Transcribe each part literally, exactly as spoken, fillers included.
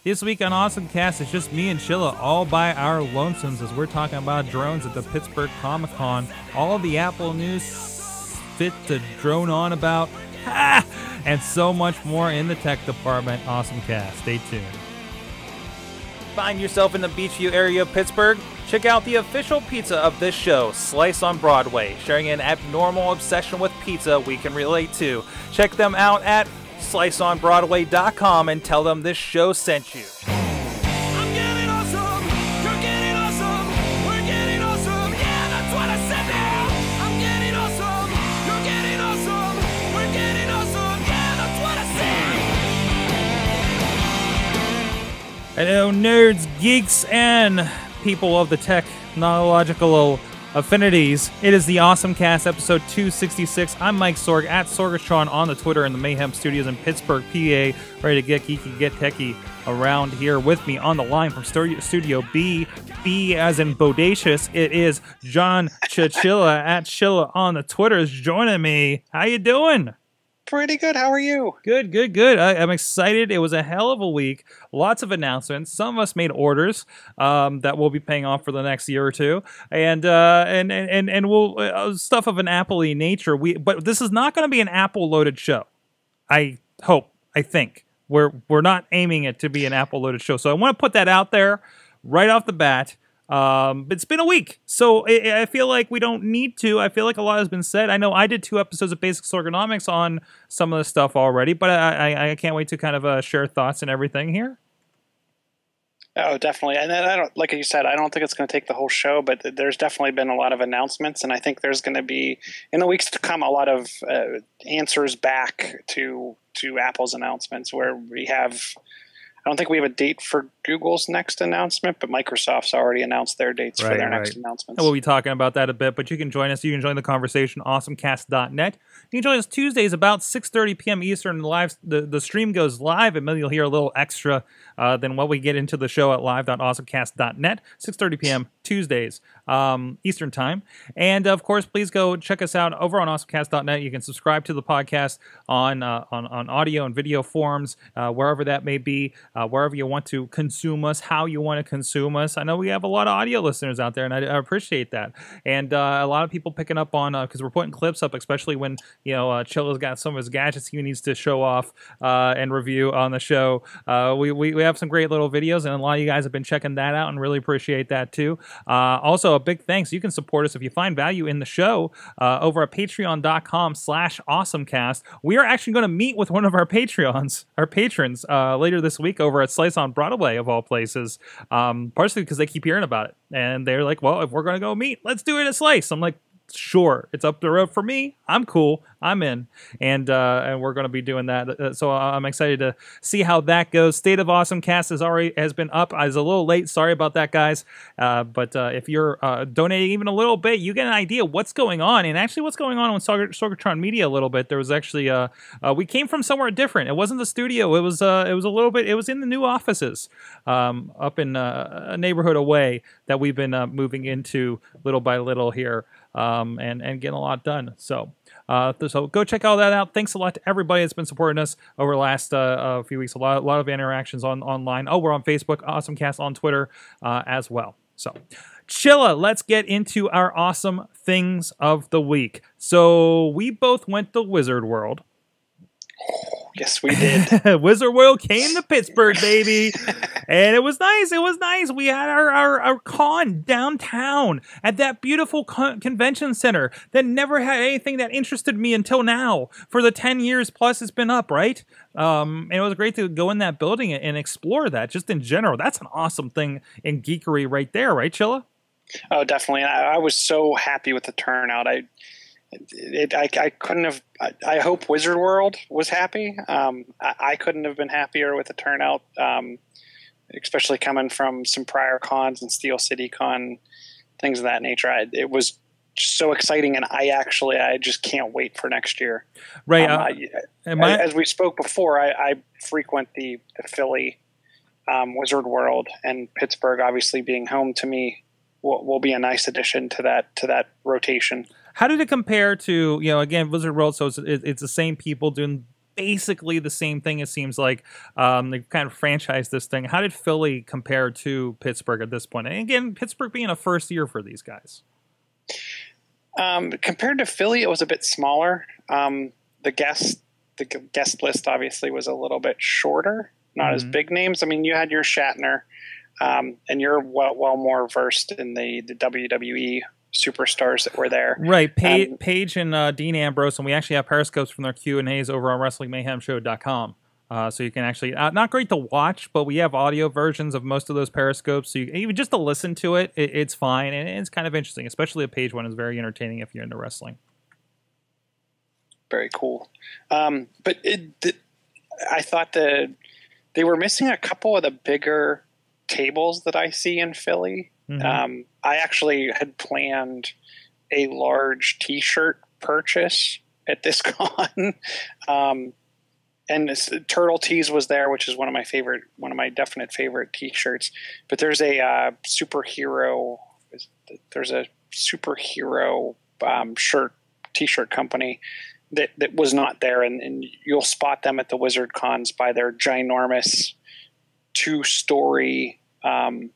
This week on Awesomecast, it's just me and Chilla all by our lonesomes as we're talking about drones at the Pittsburgh Comic Con. All of the Apple news fit to drone on about, ah, and so much more in the tech department. Awesomecast. Stay tuned. Find yourself in the Beachview area of Pittsburgh? Check out the official pizza of this show, Slice on Broadway, sharing an abnormal obsession with pizza we can relate to. Check them out at slice on broadway dot com and tell them this show sent you. I'm getting awesome, you're getting awesome, we're getting awesome, yeah, that's what I said now. I'm getting awesome, you're getting awesome, we're getting awesome, yeah, that's what I said. Hello, nerds, geeks, and people of the technological affinities. It is the Awesomecast, episode two sixty-six. I'm Mike Sorg, at Sorgatron on the Twitter in the Mayhem Studios in Pittsburgh, P A. Ready to get geeky, get techie around here. With me on the line from Studio, studio B, B as in bodacious, it is John Chilla, at Chilla on the Twitter is joining me. How you doing? Pretty good. How are you? Good, good, good. I, I'm excited. It was a hell of a week. Lots of announcements. Some of us made orders um, that we'll be paying off for the next year or two, and uh, and and and we'll uh, stuff of an Apple-y nature. We, but this is not going to be an Apple-loaded show. I hope. I think we're we're not aiming it to be an Apple-loaded show. So I want to put that out there right off the bat. Um, it's been a week, so I, I feel like we don't need to. I feel like a lot has been said. I know I did two episodes of Basic Sorgonomics on some of the stuff already, but I, I, I can't wait to kind of uh, share thoughts and everything here. Oh, definitely. And I don't, like you said, I don't think it's going to take the whole show, but there's definitely been a lot of announcements, and I think there's going to be, in the weeks to come, a lot of uh, answers back to to Apple's announcements, where we have. I don't think we have a date for Google's next announcement, but Microsoft's already announced their dates right, for their right. next announcements. And we'll be talking about that a bit, but you can join us. You can join the conversation, awesomecast dot net. You can join us Tuesdays about six thirty p.m. Eastern. Live, the, the stream goes live, and maybe you'll hear a little extra uh, than what we get into the show at live dot awesomecast dot net, six thirty p.m. Tuesdays um, Eastern Time. And, of course, please go check us out over on awesomecast dot net. You can subscribe to the podcast on uh, on, on audio and video forms, uh, wherever that may be, uh, wherever you want to consume us, how you want to consume us. I know we have a lot of audio listeners out there, and I, I appreciate that. And uh, a lot of people picking up on, because uh, we're putting clips up, especially when, you know, uh, Chilla's got some of his gadgets he needs to show off uh, and review on the show. Uh, we, we, we have some great little videos, and a lot of you guys have been checking that out, and really appreciate that, too. Uh, also, a big thanks. You can support us if you find value in the show uh, over at patreon dot com slash awesomecast. We are actually going to meet with one of our Patreons, our patrons, uh, later this week over at Slice on Broadway, of all places. Um, partially because they keep hearing about it, and they're like, well, if we're going to go meet, let's do it at Slice. I'm like, sure, it's up the road for me. I'm cool. I'm in. And uh, and we're going to be doing that. So I'm excited to see how that goes. State of Awesomecast has already has been up. I was a little late. Sorry about that, guys. Uh, but uh, if you're uh, donating even a little bit, you get an idea what's going on. And actually what's going on with Sorgatron Media a little bit. There was actually, uh, uh, we came from somewhere different. It wasn't the studio. It was uh, it was a little bit, it was in the new offices um, up in uh, a neighborhood away that we've been uh, moving into little by little here. Um, and, and getting a lot done. So uh, so go check all that out. Thanks a lot to everybody that's been supporting us over the last uh, uh, few weeks. A lot, a lot of interactions on online. Oh, we're on Facebook, Awesomecast on Twitter uh, as well. So Chilla, let's get into our awesome things of the week. So we both went to Wizard World. Yes, we did. Wizard World came to Pittsburgh, baby. And it was nice. It was nice. We had our, our, our con downtown at that beautiful con convention center that never had anything that interested me until now. For the ten years plus it's been up, right? Um, and it was great to go in that building and explore that just in general. That's an awesome thing in geekery right there, right, Chilla? Oh, definitely. I, I was so happy with the turnout. I It, I, I couldn't have. I, I hope Wizard World was happy. Um, I, I couldn't have been happier with the turnout, um, especially coming from some prior cons and Steel City Con, things of that nature. I, it was so exciting, and I actually, I just can't wait for next year. Right. Um, uh, I, am I, as we spoke before, I, I frequent the, the Philly um, Wizard World, and Pittsburgh, obviously being home to me, will, will be a nice addition to that to that rotation. How did it compare to, you know, again, Wizard World, so it's, it's the same people doing basically the same thing. It seems like um, they kind of franchised this thing. How did Philly compare to Pittsburgh at this point? And again, Pittsburgh being a first year for these guys. Um, compared to Philly, it was a bit smaller. Um, the guest the guest list obviously was a little bit shorter, not mm-hmm. as big names. I mean, you had your Shatner, um, and you're well, well more versed in the, the W W E superstars that were there. Right, Paige, um, Paige and uh, Dean Ambrose, and we actually have periscopes from their Q and A's over on wrestling mayhem show dot com. Uh, so you can actually, uh, not great to watch, but we have audio versions of most of those periscopes. So you, even just to listen to it, it, it's fine. And it's kind of interesting, especially the Page one is very entertaining if you're into wrestling. Very cool. Um, but it, the, I thought that they were missing a couple of the bigger tables that I see in Philly. Mm-hmm. Um, I actually had planned a large t-shirt purchase at this con. um, And this, Turtle Tees was there, which is one of my favorite, one of my definite favorite T-shirts. But there's a uh, superhero, there's a superhero um, shirt T-shirt company that, that was not there, and, and you'll spot them at the Wizard Cons by their ginormous two-story um,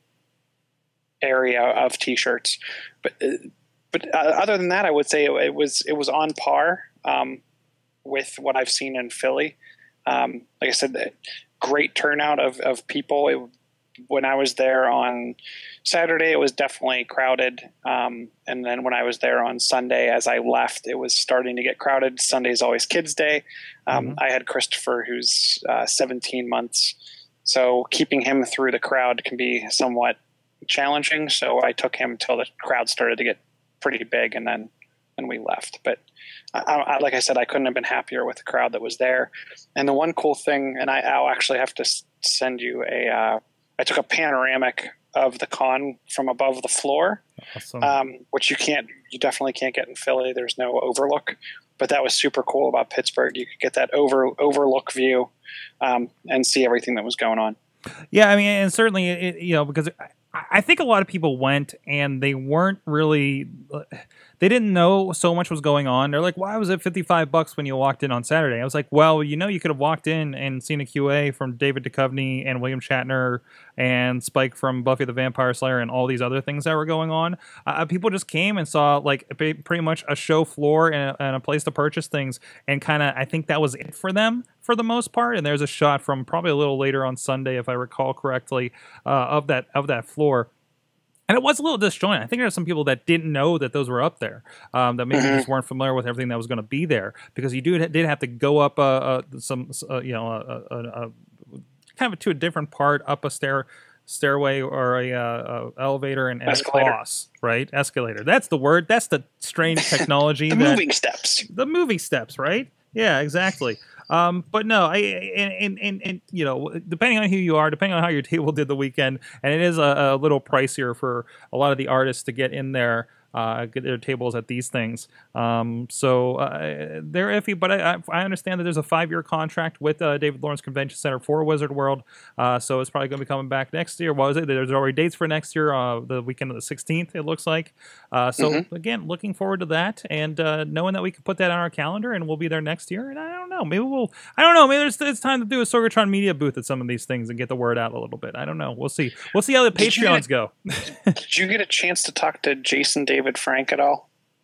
area of T-shirts. But but uh, other than that, I would say it, it was it was on par um, with what I've seen in Philly. Um, like I said, great turnout of, of people. It, when I was there on Saturday, it was definitely crowded. Um, and then when I was there on Sunday, as I left, it was starting to get crowded. Sunday's always kids' day. Um, mm-hmm. I had Christopher, who's uh, seventeen months. So keeping him through the crowd can be somewhat challenging. So I took him till the crowd started to get pretty big, and then and we left. But I, I, like I said, I couldn't have been happier with the crowd that was there. And the one cool thing, and I, I'll actually have to send you a, uh, I took a panoramic of the con from above the floor, awesome. um, which you can't, you definitely can't get in Philly. There's no overlook, but that was super cool about Pittsburgh. You could get that over overlook view um, and see everything that was going on. Yeah, I mean, and certainly, it, you know, because I, I think a lot of people went and they weren't really, they didn't know so much was going on. They're like, why was it fifty-five bucks when you walked in on Saturday? I was like, well, you know, you could have walked in and seen a Q A from David Duchovny and William Shatner and Spike from Buffy the Vampire Slayer and all these other things that were going on. Uh, people just came and saw like pretty much a show floor and a, and a place to purchase things. And kind of, I think that was it for them for the most part. And there's a shot from probably a little later on Sunday, if I recall correctly, uh, of that of that floor. And it was a little disjointed. I think there are some people that didn't know that those were up there, um, that maybe just weren't familiar with everything that was going to be there, because you do did have to go up uh, uh, some, uh, you know, uh, uh, uh, kind of to a different part, up a stair stairway or a, uh, uh, elevator and, and cross, right? Escalator. That's the word. That's the strange technology. the that, moving steps. The moving steps, right? Yeah, exactly. Um, but no, I and, and, and, and you know, depending on who you are, depending on how your table did the weekend, and it is a, a little pricier for a lot of the artists to get in there, uh, get their tables at these things. Um, so uh, they're iffy, but I, I understand that there's a five-year contract with uh, David Lawrence Convention Center for Wizard World, uh, so it's probably going to be coming back next year. What was it? There's already dates for next year, uh, the weekend of the sixteenth, it looks like. Uh, so mm-hmm. again, looking forward to that, and uh, knowing that we can put that on our calendar and we'll be there next year. And I don't know, maybe we'll, I don't know, maybe there's, it's time to do a Sorgatron media booth at some of these things and get the word out a little bit. I don't know. We'll see. We'll see how the Patreons go. Did you get a chance to talk to Jason David Frank at all?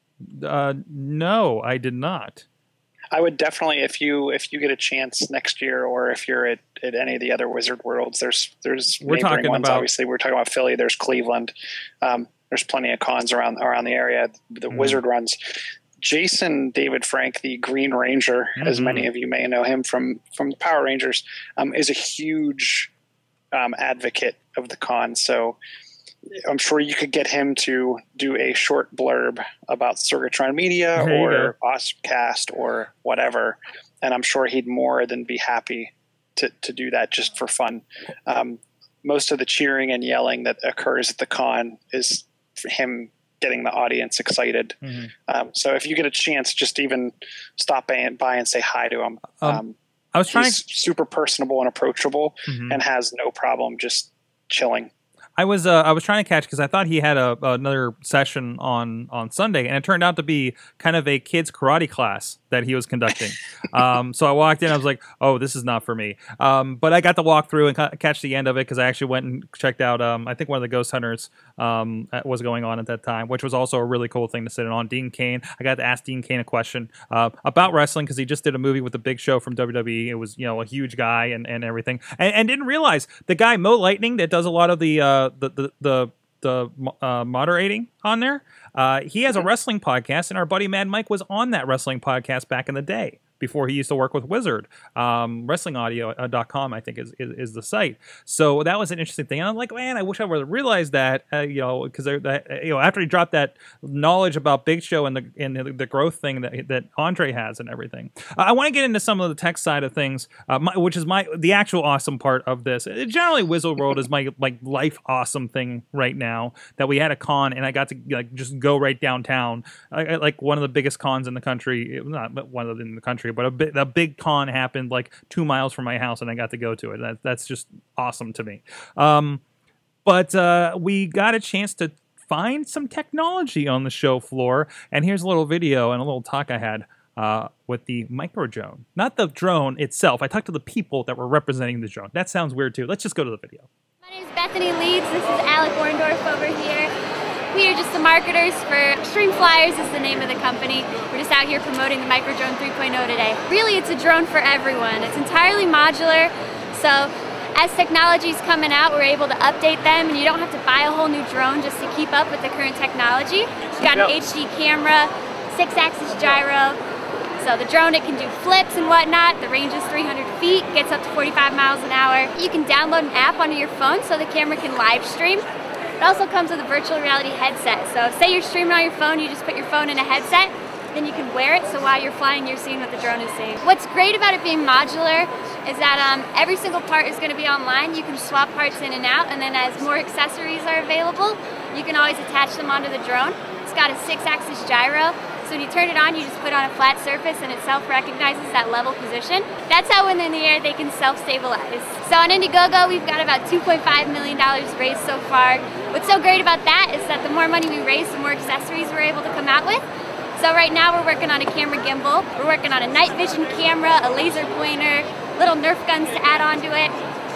Uh, no, I did not. I would definitely, if you if you get a chance next year, or if you're at, at any of the other Wizard Worlds, there's there's we're neighboring talking ones. About, obviously, we're talking about Philly. There's Cleveland. Um, there's plenty of cons around around the area. The mm. Wizard runs. Jason David Frank, the Green Ranger, mm-hmm. as many of you may know him from from the Power Rangers, um, is a huge um, advocate of the con. So I'm sure you could get him to do a short blurb about Sorgatron Media or Awesomecast or whatever, and I'm sure he'd more than be happy to, to do that just for fun. Um, most of the cheering and yelling that occurs at the con is for him getting the audience excited. Mm-hmm. Um, so if you get a chance, just even stop by and, by and say hi to him. Um, um, I was trying he's super personable and approachable, mm-hmm. and has no problem just chilling. I was uh, I was trying to catch because I thought he had a another session on on Sunday, and it turned out to be kind of a kids karate class that he was conducting. um, so I walked in, I was like, "Oh, this is not for me." Um, but I got to walk through and ca- catch the end of it because I actually went and checked out. Um, I think one of the ghost hunters um, was going on at that time, which was also a really cool thing to sit in on. Dean Cain. I got to ask Dean Cain a question uh, about wrestling because he just did a movie with the Big Show from W W E. It was, you know, a huge guy and, and everything, and, and didn't realize the guy Mo Lightning that does a lot of the uh, the the the, the uh, moderating on there. Uh, he has a wrestling podcast, and our buddy Mad Mike was on that wrestling podcast back in the day, before he used to work with Wizard. Um, wrestling audio dot com, I think, is, is is the site. So that was an interesting thing. And I'm like, man, I wish I would have realized that, uh, you know, because you know, after he dropped that knowledge about Big Show and the and the, the growth thing that that Andre has and everything. Uh, I want to get into some of the tech side of things, uh, my, which is my the actual awesome part of this. Uh, generally, Wizard World is my like life awesome thing right now, that we had a con and I got to like just go right downtown, uh, like one of the biggest cons in the country. Not one of them in the country, but a, bit, a big con happened like two miles from my house, and I got to go to it. That, that's just awesome to me. Um, but uh, we got a chance to find some technology on the show floor, and here's a little video and a little talk I had uh, with the micro drone. Not the drone itself. I talked to the people that were representing the drone. That sounds weird too. Let's just go to the video. My name is Bethany Leeds. This is Alec Orndorff over here. We are just the marketers for Extreme Flyers is the name of the company. We're just out here promoting the Micro Drone three point oh today. Really, it's a drone for everyone. It's entirely modular, so as technology is coming out, we're able to update them, and you don't have to buy a whole new drone just to keep up with the current technology. We've got an H D camera, six-axis gyro. So the drone, it can do flips and whatnot. The range is three hundred feet, gets up to forty-five miles an hour. You can download an app onto your phone so the camera can live stream. It also comes with a virtual reality headset. So say you're streaming on your phone, you just put your phone in a headset, then you can wear it, so while you're flying, you're seeing what the drone is seeing. What's great about it being modular is that um, every single part is going to be online. You can swap parts in and out, and then as more accessories are available, you can always attach them onto the drone. It's got a six-axis gyro, so when you turn it on, you just put it on a flat surface and it self-recognizes that level position. That's how when they're in the air, they can self-stabilize. So on Indiegogo, we've got about two point five million dollars raised so far. What's so great about that is that the more money we raise, the more accessories we're able to come out with. So right now we're working on a camera gimbal, we're working on a night vision camera, a laser pointer, little Nerf guns to add onto it.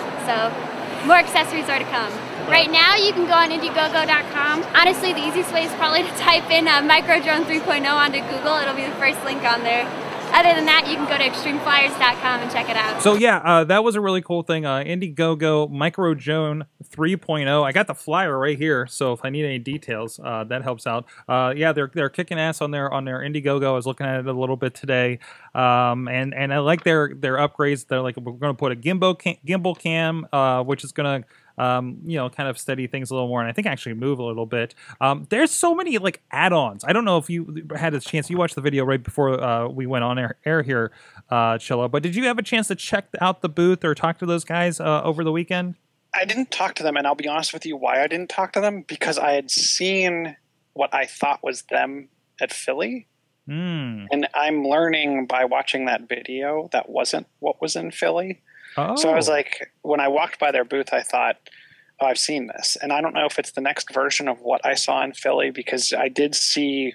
So more accessories are to come. Right now you can go on Indiegogo dot com. Honestly, the easiest way is probably to type in uh, Micro Drone three point oh onto Google. It'll be the first link on there. Other than that, you can go to extreme flyers dot com and check it out. So yeah, uh, that was a really cool thing. Uh, Indiegogo Micro Drone three point oh. I got the flyer right here, so if I need any details, uh, that helps out. Uh, yeah, they're they're kicking ass on their on their Indiegogo. I was looking at it a little bit today, um, and and I like their their upgrades. They're like, we're going to put a gimbal cam, gimbal cam, uh, which is going to Um, you know, kind of steady things a little more, and I think actually move a little bit. Um, there's so many like add-ons. I don't know if you had a chance. You watched the video right before uh, we went on air, air here, uh, Chilla. But did you have a chance to check out the booth or talk to those guys uh, over the weekend? I didn't talk to them, and I'll be honest with you why I didn't talk to them, because I had seen what I thought was them at Philly. Mm. And I'm learning by watching that video that wasn't what was in Philly. Oh. So I was like, when I walked by their booth, I thought, oh, I've seen this. And I don't know if it's the next version of what I saw in Philly, because I did see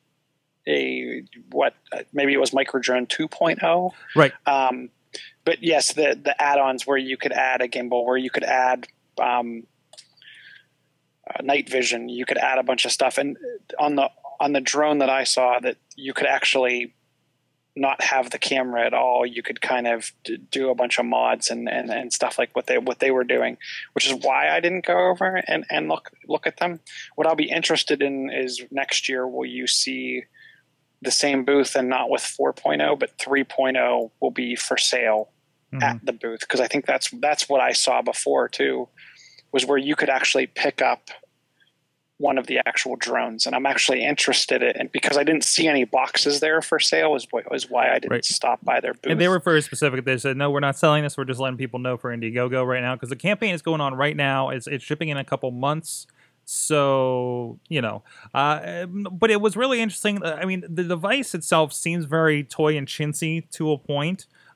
a, what, maybe it was Micro Drone two point oh. Right. Um, but yes, the, the add-ons where you could add a gimbal, where you could add um, uh, night vision, you could add a bunch of stuff. And on the, on the drone that I saw, that you could actually not have the camera at all. You could kind of do a bunch of mods and, and, and stuff like what they what they were doing, which is why I didn't go over and, and look look at them. What I'll be interested in is next year, will you see the same booth, and not with four point oh, but three point oh will be for sale mm-hmm. at the booth? Because I think that's that's what I saw before too, was where you could actually pick up one of the actual drones, and I'm actually interested in it, because I didn't see any boxes there for sale is, is why I didn't right. stop by their booth. And they were very specific. They said, no, we're not selling this. We're just letting people know for Indiegogo right now, because the campaign is going on right now. It's, it's shipping in a couple months. So, you know, uh, but it was really interesting. I mean, the device itself seems very toy and chintzy to a point,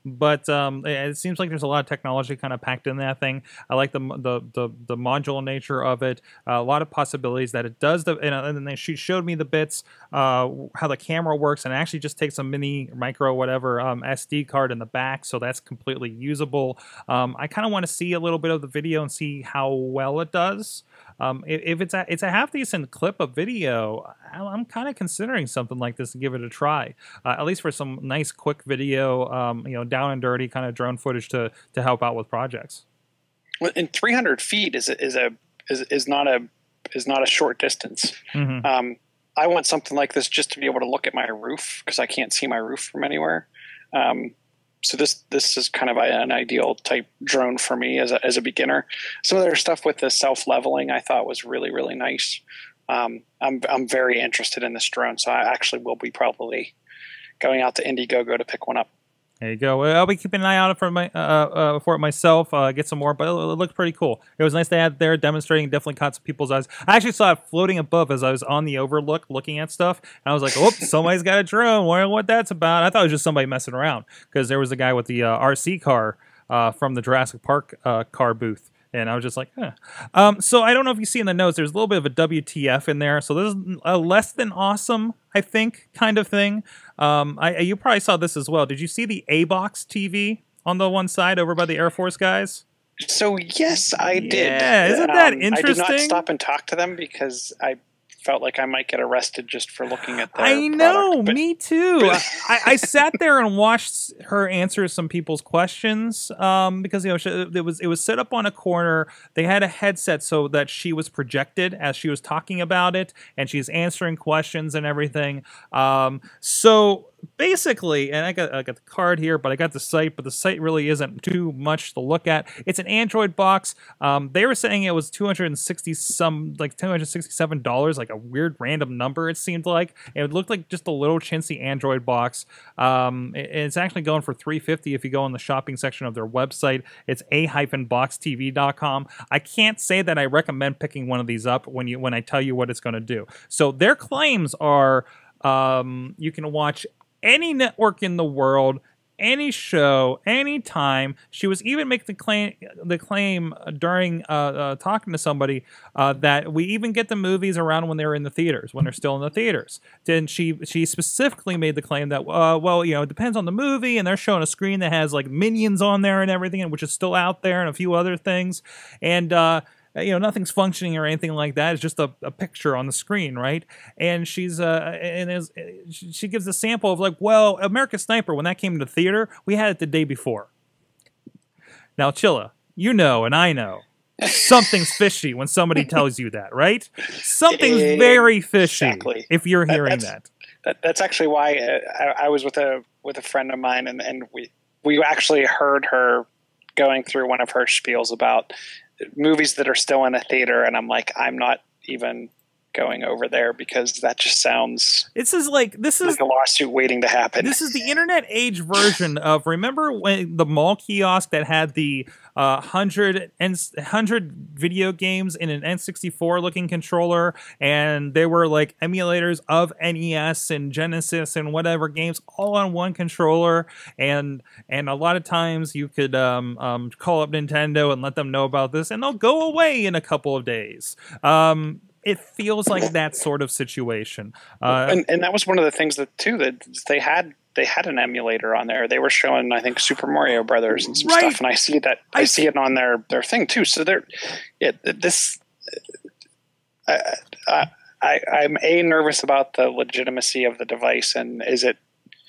but um, it, it seems like there's a lot of technology kind of packed in that thing. I like the the the, the modular nature of it. Uh, a lot of possibilities that it does. The and, and then she showed me the bits, uh, how the camera works, and it actually just takes a mini micro whatever um, S D card in the back, so that's completely usable. Um, I kind of want to see a little bit of the video and see how well it does. Um, if, if it's a it's a half decent clip of video, I'm kind of considering something like this to give it a try. Uh, at least for some nice quick video, um, you know, down and dirty kind of drone footage to to help out with projects. Well, and three hundred feet is a, is a is is not a is not a short distance. Mm-hmm. Um, I want something like this just to be able to look at my roof because I can't see my roof from anywhere. Um, So this this is kind of an ideal type drone for me as a as a beginner. Some of their stuff with the self leveling I thought was really really nice. Um, I'm I'm very interested in this drone, so I actually will be probably going out to Indiegogo to pick one up. There you go. I'll be keeping an eye out for my uh, uh, for it myself. Uh, get some more, but it, it looked pretty cool. It was nice to have it there demonstrating. Definitely caught some people's eyes. I actually saw it floating above as I was on the overlook looking at stuff, and I was like, "Oh, somebody's got a drone. Wonder what that's about." I thought it was just somebody messing around because there was a guy with the uh, R C car uh, from the Jurassic Park uh, car booth. And I was just like, eh. Um, so I don't know if you see in the notes, there's a little bit of a W T F in there. So this is a less than awesome, I think, kind of thing. Um, I, you probably saw this as well. Did you see the A-Box T V on the one side over by the Air Force guys? So yes, I did. Yeah, isn't that um, interesting? I did not stop and talk to them because I felt like I might get arrested just for looking at their I know, product, but, me too. But, I, I sat there and watched her answer some people's questions um, because you know she, it was it was set up on a corner. They had a headset so that she was projected as she was talking about it, and she's answering questions and everything. Um, so. Basically, and I got I got the card here, but I got the site, but the site really isn't too much to look at. It's an Android box. Um, they were saying it was two hundred and sixty some, like two hundred sixty-seven dollars, like a weird random number. It seemed like it looked like just a little chintzy Android box. Um, it, it's actually going for three hundred fifty dollars if you go in the shopping section of their website. It's a box t v dot com. I can't say that I recommend picking one of these up when you when I tell you what it's going to do. So their claims are um, you can watch any network in the world, any show, anytime. She was even making the claim, the claim during uh, uh, talking to somebody uh, that we even get the movies around when they're in the theaters, when they're still in the theaters. Then she she specifically made the claim that, uh, well, you know, it depends on the movie, and they're showing a screen that has like Minions on there and everything, and which is still out there, and a few other things, and uh, you know, nothing's functioning or anything like that. It's just a, a picture on the screen, right? And she's uh, and is, she gives a sample of like, well, American Sniper, when that came into theater, we had it the day before. Now, Chilla, you know, and I know, something's fishy when somebody tells you that, right? Something's very fishy exactly. if you're hearing that's, that. that. That's actually why I, I was with a with a friend of mine, and, and we we actually heard her going through one of her spiels about movies that are still in a theater, and I'm like, I'm not even going over there because that just sounds this is like this is like a lawsuit waiting to happen. This is the internet age version of, remember when the mall kiosk that had the uh, hundred and hundred video games in an N sixty-four looking controller, and they were like emulators of N E S and Genesis and whatever games all on one controller, and and a lot of times you could um, um, call up Nintendo and let them know about this, and they'll go away in a couple of days. Um, It feels like that sort of situation, uh, and, and that was one of the things that too that they had. They had an emulator on there. They were showing, I think, Super Mario Brothers and some right. stuff, and I see that. I, I see it on their, their thing too. So they're, yeah, this. I, I, I, I'm a nervous about the legitimacy of the device, and is it,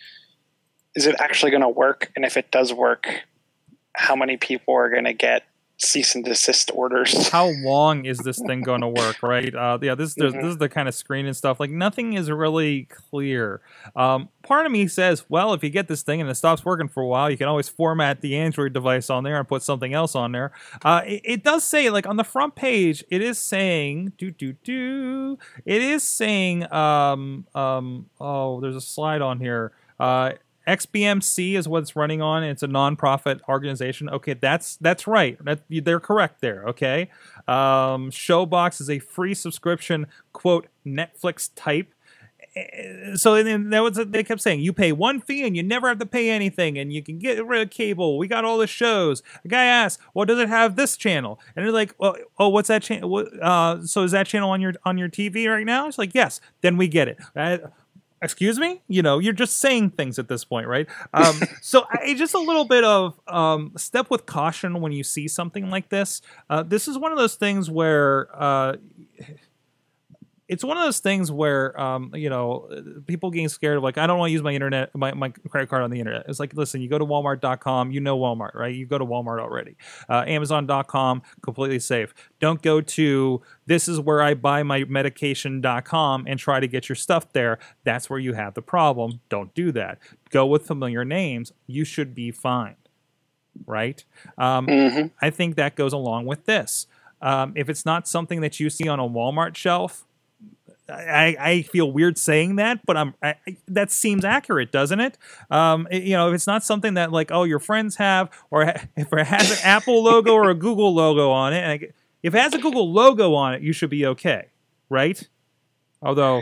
is it actually going to work? And if it does work, how many people are going to get cease and desist orders? How long is this thing going to work, right? Uh, yeah, this, mm-hmm. this is the kind of screen and stuff. Like, nothing is really clear. Um, part of me says, well, if you get this thing and it stops working for a while, you can always format the Android device on there and put something else on there. Uh, it, it does say, like, on the front page, it is saying, do, do, do, it is saying, um, um, oh, there's a slide on here. Uh, X B M C is what it's running on. It's a nonprofit organization. Okay, that's that's right. That, they're correct there. Okay, um, Showbox is a free subscription, quote, Netflix type, so then that was they kept saying you pay one fee and you never have to pay anything and you can get rid of cable. We got all the shows. The guy asked, "Well, does it have this channel?" And they're like, "Well, oh, what's that channel? What, uh, so is that channel on your on your T V right now?" It's like, "Yes." Then we get it. Uh, excuse me, you know, you're just saying things at this point, right? Um, so I, just a little bit of um, step with caution when you see something like this. Uh, this is one of those things where. Uh, It's one of those things where, um, you know, people getting scared of like, I don't want to use my internet, my, my credit card on the internet. It's like, listen, you go to walmart dot com, you know Walmart, right? You go to Walmart already. Uh, amazon dot com, completely safe. Don't go to this is where I buy my medication dot com and try to get your stuff there. That's where you have the problem. Don't do that. Go with familiar names. You should be fine, right? Um, mm-hmm. I think that goes along with this. Um, if it's not something that you see on a Walmart shelf, I, I feel weird saying that, but I'm I, that seems accurate, doesn't it? Um, it- You know, if it's not something that like, oh, your friends have, or ha- if it has an Apple logo or a Google logo on it, and I, if it has a Google logo on it, you should be okay, right? Although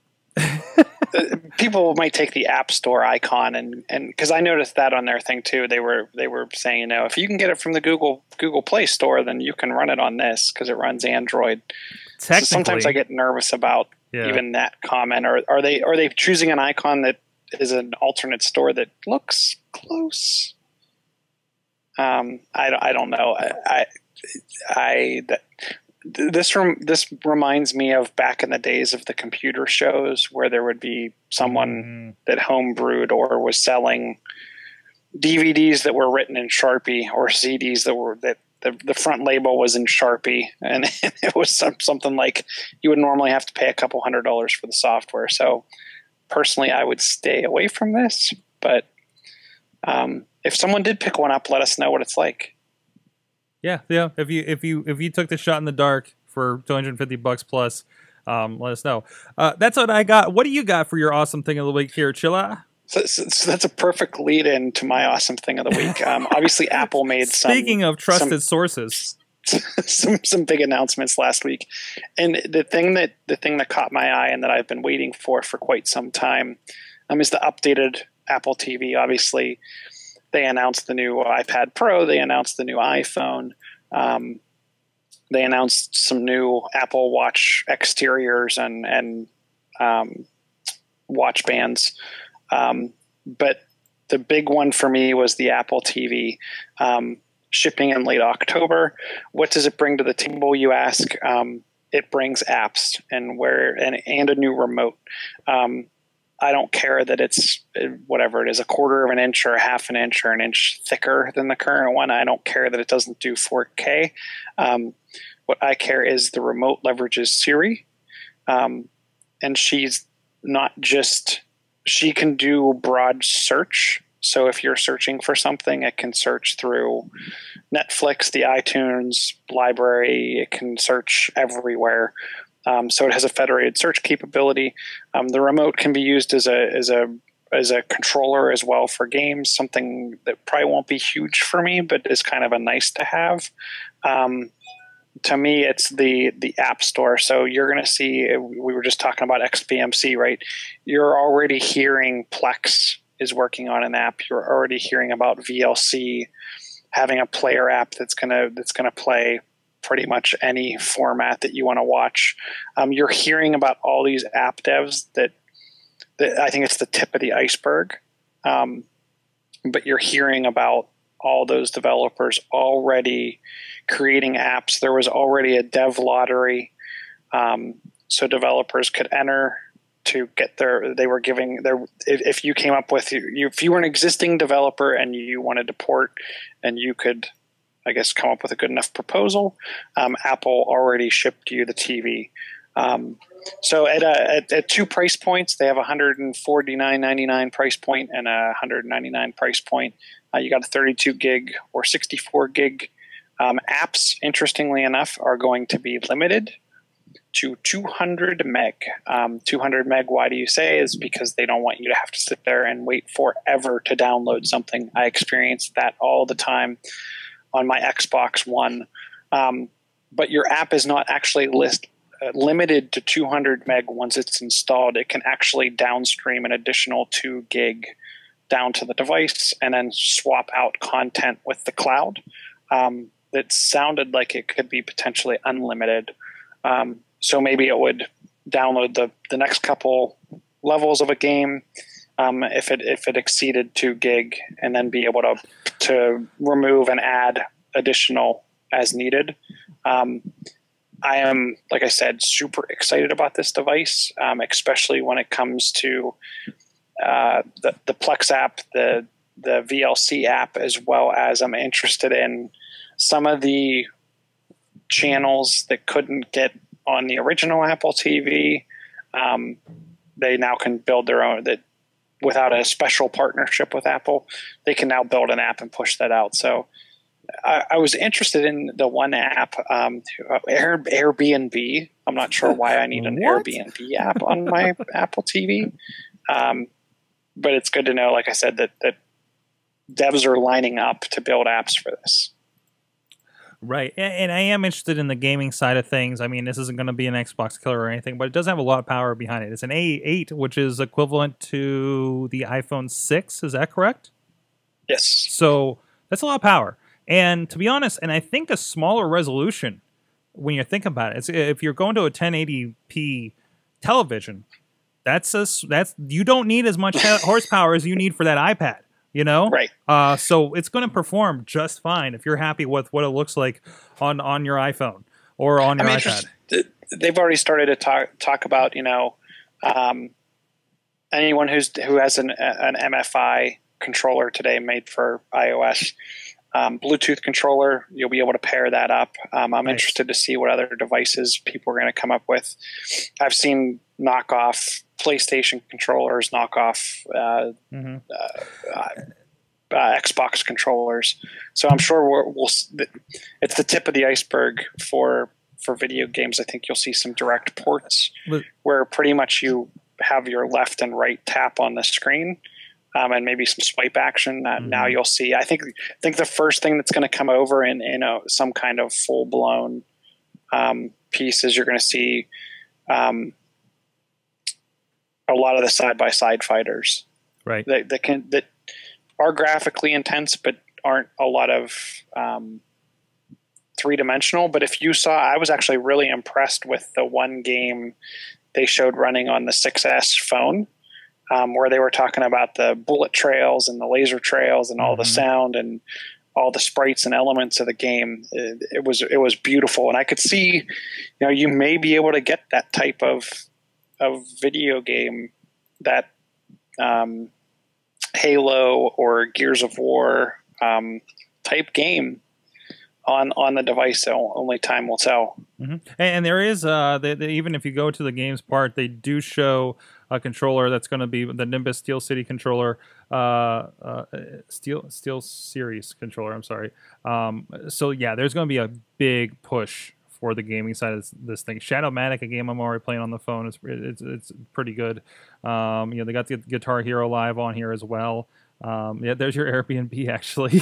people might take the App Store icon and and because I noticed that on their thing too. They were they were saying, you know, if you can get it from the Google Google Play Store, then you can run it on this because it runs Android. So sometimes I get nervous about yeah. even that comment. Or are they are they choosing an icon that is an alternate store that looks close? Um, I, I don't know. I I, I that, this rem, this reminds me of back in the days of the computer shows where there would be someone mm. that homebrewed or was selling D V Ds that were written in Sharpie or C Ds that were that. The, the front label was in Sharpie, and it was some, something like you would normally have to pay a couple hundred dollars for the software. So personally, I would stay away from this. But um, if someone did pick one up, let us know what it's like. Yeah, yeah. If you if you if you took the shot in the dark for two hundred fifty bucks plus, um, let us know. Uh, that's what I got. What do you got for your awesome thing of the week here, Chilla? So, so, so that's a perfect lead in to my awesome thing of the week. Um, obviously, Apple made some. Speaking of trusted some, sources, some some big announcements last week, and the thing that the thing that caught my eye and that I've been waiting for for quite some time, um, is the updated Apple T V. Obviously, they announced the new iPad Pro. They announced the new iPhone. Um, they announced some new Apple Watch exteriors and and um, watch bands. Um, but the big one for me was the Apple T V, um, shipping in late October. What does it bring to the table, you ask? Um, it brings apps and where and, and a new remote. Um, I don't care that it's whatever it is, a quarter of an inch or a half an inch or an inch thicker than the current one. I don't care that it doesn't do four K. Um, what I care is the remote leverages Siri, um, and she's not just. She can do broad search. So if you're searching for something, it can search through Netflix, the iTunes library. It can search everywhere. Um, so it has a federated search capability. Um, the remote can be used as a as a as a controller as well for games. Something that probably won't be huge for me, but is kind of a nice to have. Um, To me, it's the the App Store. So you're going to see, we were just talking about X P M C, right? You're already hearing Plex is working on an app. You're already hearing about V L C having a player app that's going to that's going to play pretty much any format that you want to watch. Um, you're hearing about all these app devs that, that I think it's the tip of the iceberg. Um, but you're hearing about all those developers already creating apps. There was already a dev lottery, um, so developers could enter to get their. They were giving their. If, if you came up with you, if you were an existing developer and you wanted to port, and you could, I guess, come up with a good enough proposal, um, Apple already shipped you the T V. Um, so at, a, at at two price points, they have a one hundred forty-nine ninety-nine price point and a one hundred ninety-nine price point. Uh, you got a thirty-two gig or sixty-four gig. Um, apps, interestingly enough, are going to be limited to two hundred meg. Um, two hundred meg, why do you say? Is because they don't want you to have to sit there and wait forever to download something. I experience that all the time on my Xbox One. Um, but your app is not actually list limited to two hundred meg once it's installed. It can actually downstream an additional two gig down to the device and then swap out content with the cloud. Um, that sounded like it could be potentially unlimited. Um, so maybe it would download the, the next couple levels of a game um, if it if it exceeded two gig, and then be able to to remove and add additional as needed. Um, I am, like I said, super excited about this device, um, especially when it comes to uh, the the Plex app, the the V L C app, as well as I'm interested in some of the channels that couldn't get on the original Apple T V. Um, they now can build their own, that without a special partnership with Apple, they can now build an app and push that out. So I, I was interested in the one app, um, Air, Airbnb. I'm not sure why I need an What? Airbnb app on my Apple T V. Um, but it's good to know, like I said, that, that devs are lining up to build apps for this. Right, and, and I am interested in the gaming side of things. I mean, this isn't going to be an Xbox killer or anything, but it does have a lot of power behind it. It's an A eight, which is equivalent to the iPhone six. Is that correct? Yes. So that's a lot of power. And to be honest, and I think a smaller resolution, when you think about it, it's, if you're going to a ten eighty p television, that's a, that's you don't need as much horsepower as you need for that iPad. You know, Right. Uh, so it's going to perform just fine if you're happy with what it looks like on, on your iPhone or on your I mean, iPad. just, they've already started to talk talk about, you know, um, anyone who's who has an an M F I controller today made for iOS, um, Bluetooth controller. You'll be able to pair that up. Um, I'm Nice. interested to see what other devices people are going to come up with. I've seen knockoff PlayStation controllers, knockoff uh, Mm-hmm. uh, uh, uh, Xbox controllers. So I'm sure we're, we'll. It's the tip of the iceberg for for video games. I think you'll see some direct ports But- where pretty much you have your left and right tap on the screen, um, and maybe some swipe action. Uh, Mhm. Now you'll see. I think I think the first thing that's going to come over in in a, some kind of full blown um, piece is you're going to see. Um, a lot of the side-by-side fighters Right. that, that can that are graphically intense but aren't a lot of um, three-dimensional. But if you saw, I was actually really impressed with the one game they showed running on the six S phone, um, where they were talking about the bullet trails and the laser trails and all Mhm. the sound and all the sprites and elements of the game. It, it was it was beautiful, and I could see, you know, you may be able to get that type of of video game, that um, Halo or Gears of War um, type game on on the device. So only time will tell. Mm-hmm. And, and there is, uh, they, they, even if you go to the games part, they do show a controller that's going to be the Nimbus Steel City controller, uh, uh, Steel Steel Series controller. I'm sorry. Um, so yeah, there's going to be a big push for the gaming side of this, this thing. Shadowmatic, a game I'm already playing on the phone, it's it's, it's pretty good. Um, you know, they got the Guitar Hero Live on here as well. Um, yeah, there's your Airbnb actually.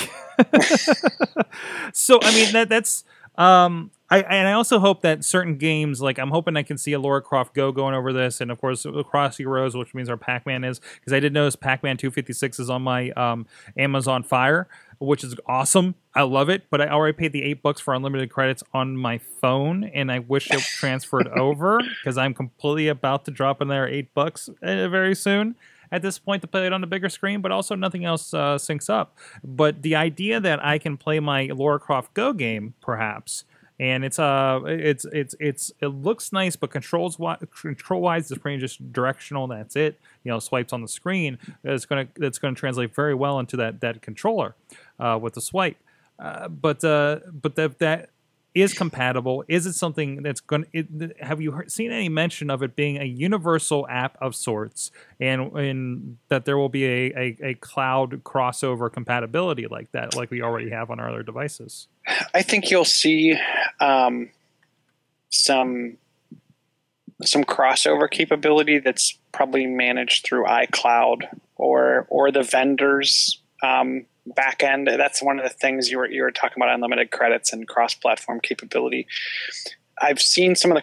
So I mean that that's um, I and I also hope that certain games, like I'm hoping I can see a Lara Croft Go going over this, and of course Across Heroes, which means our Pac-Man is, because I did notice Pac-Man two fifty-six is on my um, Amazon Fire, which is awesome. I love it, but I already paid the eight bucks for unlimited credits on my phone, and I wish it transferred over because I'm completely about to drop in there eight bucks uh, very soon at this point to play it on the bigger screen, but also nothing else uh, syncs up. But the idea that I can play my Lara Croft Go game, perhaps, and it's uh it's it's it's it looks nice, but controls control wise, it's pretty just directional. That's it. You know, swipes on the screen. It's gonna that's gonna translate very well into that that controller uh, with the swipe. Uh, but uh, but that that is compatible. Is it something that's going to, have you heard, seen any mention of it being a universal app of sorts, and, and that there will be a, a, a cloud crossover compatibility like that, like we already have on our other devices? I think you'll see um, some some crossover capability that's probably managed through iCloud or or the vendors um, back end. That's one of the things you were you were talking about, unlimited credits and cross-platform capability. I've seen some of the cross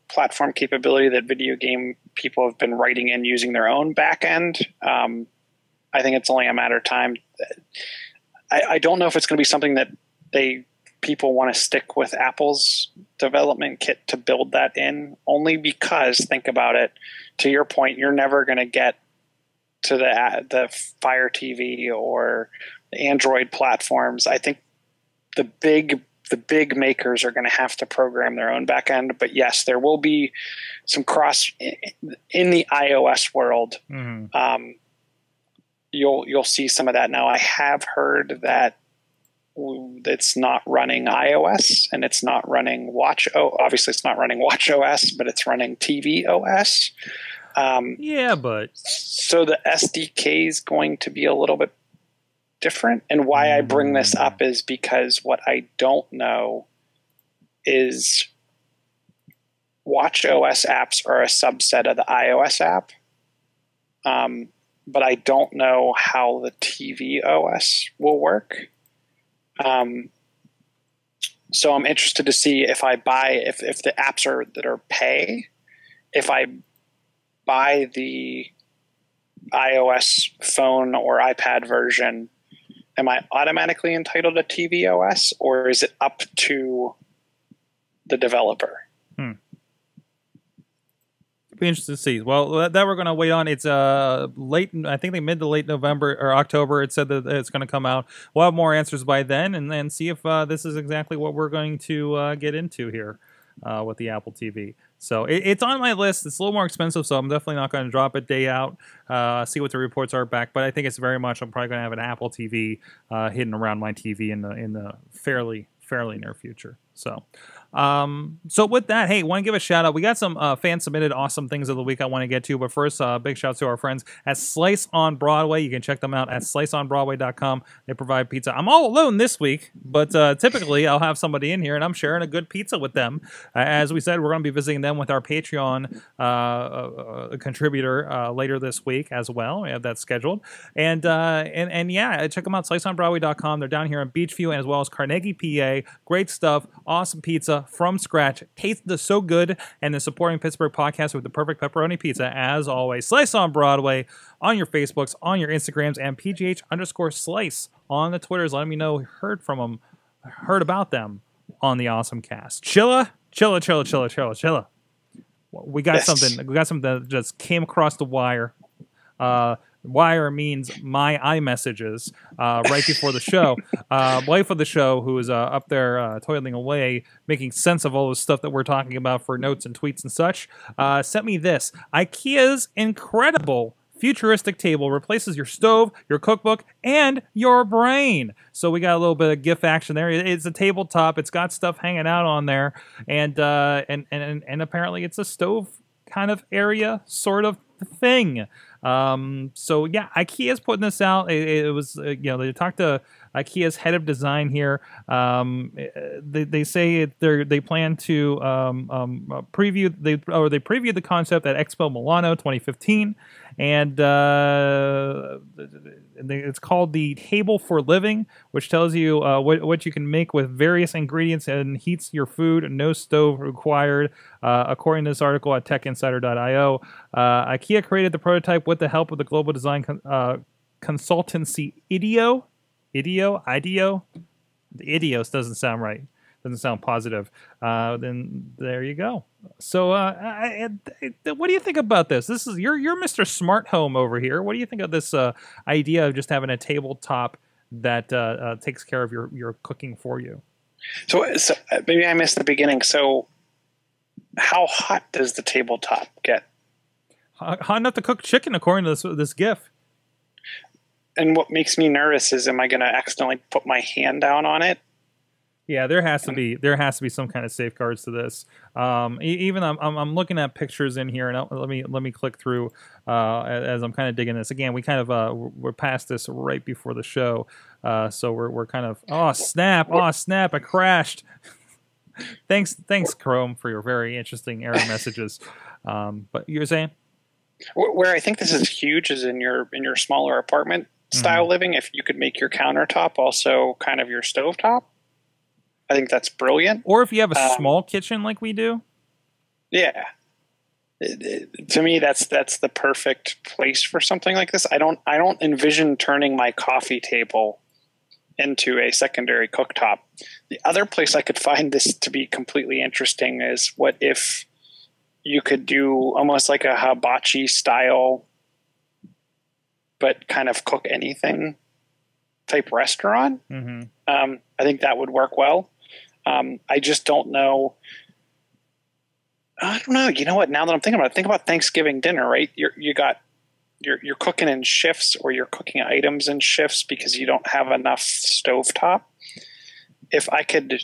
platform capability that video game people have been writing in using their own backend. Um, I think it's only a matter of time. I, I don't know if it's going to be something that they people want to stick with Apple's development kit to build that in, only because, think about it, to your point, you're never going to get to the the Fire T V or the Android platforms. I think the big the big makers are going to have to program their own backend. But yes, there will be some cross in the iOS world. Mm-hmm. Um, you'll you'll see some of that now. I have heard that it's not running iOS and it's not running Watch. Oh, obviously it's not running Watch O S, but it's running T V O S. Um, yeah, but so the S D K is going to be a little bit different. And why I bring this up is because what I don't know is Watch O S apps are a subset of the iOS app. Um, but I don't know how the T V O S will work. Um, so I'm interested to see if I buy, if, if the apps are that are pay, if I buy the iOS phone or iPad version, am I automatically entitled to T V O S, or is it up to the developer? Hmm. Be interested to see. Well, that, that we're going to wait on. It's uh late. I think they mid to late November or October. It said that it's going to come out. We'll have more answers by then, and then see if uh, this is exactly what we're going to uh, get into here uh, with the Apple T V. So it, it's on my list. It's a little more expensive, so I'm definitely not going to drop it day out. Uh, see what the reports are back, but I think it's very much. I'm probably going to have an Apple T V uh, hidden around my T V in the in the fairly fairly near future. So. Um, so with that, hey, want to give a shout out. We got some uh, fan submitted awesome things of the week I want to get to, but first, uh, big shout out to our friends at Slice on Broadway. You can check them out at slice on broadway dot com. They provide pizza. I'm all alone this week, but uh, typically I'll have somebody in here and I'm sharing a good pizza with them. Uh, as we said, we're going to be visiting them with our Patreon uh, uh, contributor uh, later this week as well. We have that scheduled. And uh, and and yeah, check them out, slice on broadway dot com. They're down here in Beachview as well as Carnegie, P A. Great stuff. Awesome pizza from scratch. Tastes so good, and the supporting Pittsburgh podcast with the perfect pepperoni pizza as always. Slice on Broadway on your Facebooks, on your Instagrams, and P G H underscore Slice on the Twitters. Let me know heard from them, heard about them on the Awesomecast. Chilla, chilla, chilla, chilla, chilla, chilla. We got yes. something. We got something that just came across the wire. Uh, Wire means my iMessages uh, right before the show. Uh, wife of the show, who is uh, up there uh, toiling away, making sense of all the stuff that we're talking about for notes and tweets and such, uh, sent me this. IKEA's incredible futuristic table replaces your stove, your cookbook, and your brain. So we got a little bit of GIF action there. It's a tabletop. It's got stuff hanging out on there, and uh, and and and apparently it's a stove kind of area, sort of thing. Um, so yeah, IKEA's putting this out. It, it was, uh, you know, they talked to IKEA's head of design here. Um, they, they say they they plan to um, um, preview they or they previewed the concept at Expo Milano twenty fifteen, and uh, it's called the Table for Living, which tells you uh, what what you can make with various ingredients and heats your food. No stove required, uh, according to this article at tech insider dot i o. Uh, IKEA created the prototype with the help of the global design con- uh, consultancy IDEO. IDEO? IDEO? The IDEOS doesn't sound right. Doesn't sound positive. Uh, then there you go. So, uh, I, I, what do you think about this? This is you're you're Mister Smart Home over here. What do you think of this uh, idea of just having a tabletop that uh, uh, takes care of your, your cooking for you? So, so maybe I missed the beginning. So, how hot does the tabletop get? Hot enough to cook chicken, according to this this GIF. And what makes me nervous is, am I going to accidentally put my hand down on it? Yeah, there has to be there has to be some kind of safeguards to this. Um, even I'm, I'm I'm looking at pictures in here, and I'll, let me let me click through uh, as I'm kind of digging this. Again, we kind of uh, we're past this right before the show, uh, so we're we're kind of oh snap, oh snap, I crashed. thanks thanks Chrome for your very interesting error messages. Um, but you were saying? Where I think this is huge is in your in your smaller apartment style mm-hmm. living. If you could make your countertop also kind of your stovetop, I think that's brilliant. Or if you have a um, small kitchen like we do. Yeah. It, it, to me, that's that's the perfect place for something like this. I don't I don't envision turning my coffee table into a secondary cooktop. The other place I could find this to be completely interesting is what if you could do almost like a hibachi style, but kind of cook anything type restaurant. Mm-hmm. Um, I think that would work well. Um, I just don't know. I don't know. You know what? Now that I'm thinking about it, think about Thanksgiving dinner, right? You're, you got, you're, you're cooking in shifts, or you're cooking items in shifts because you don't have enough stovetop. If I could,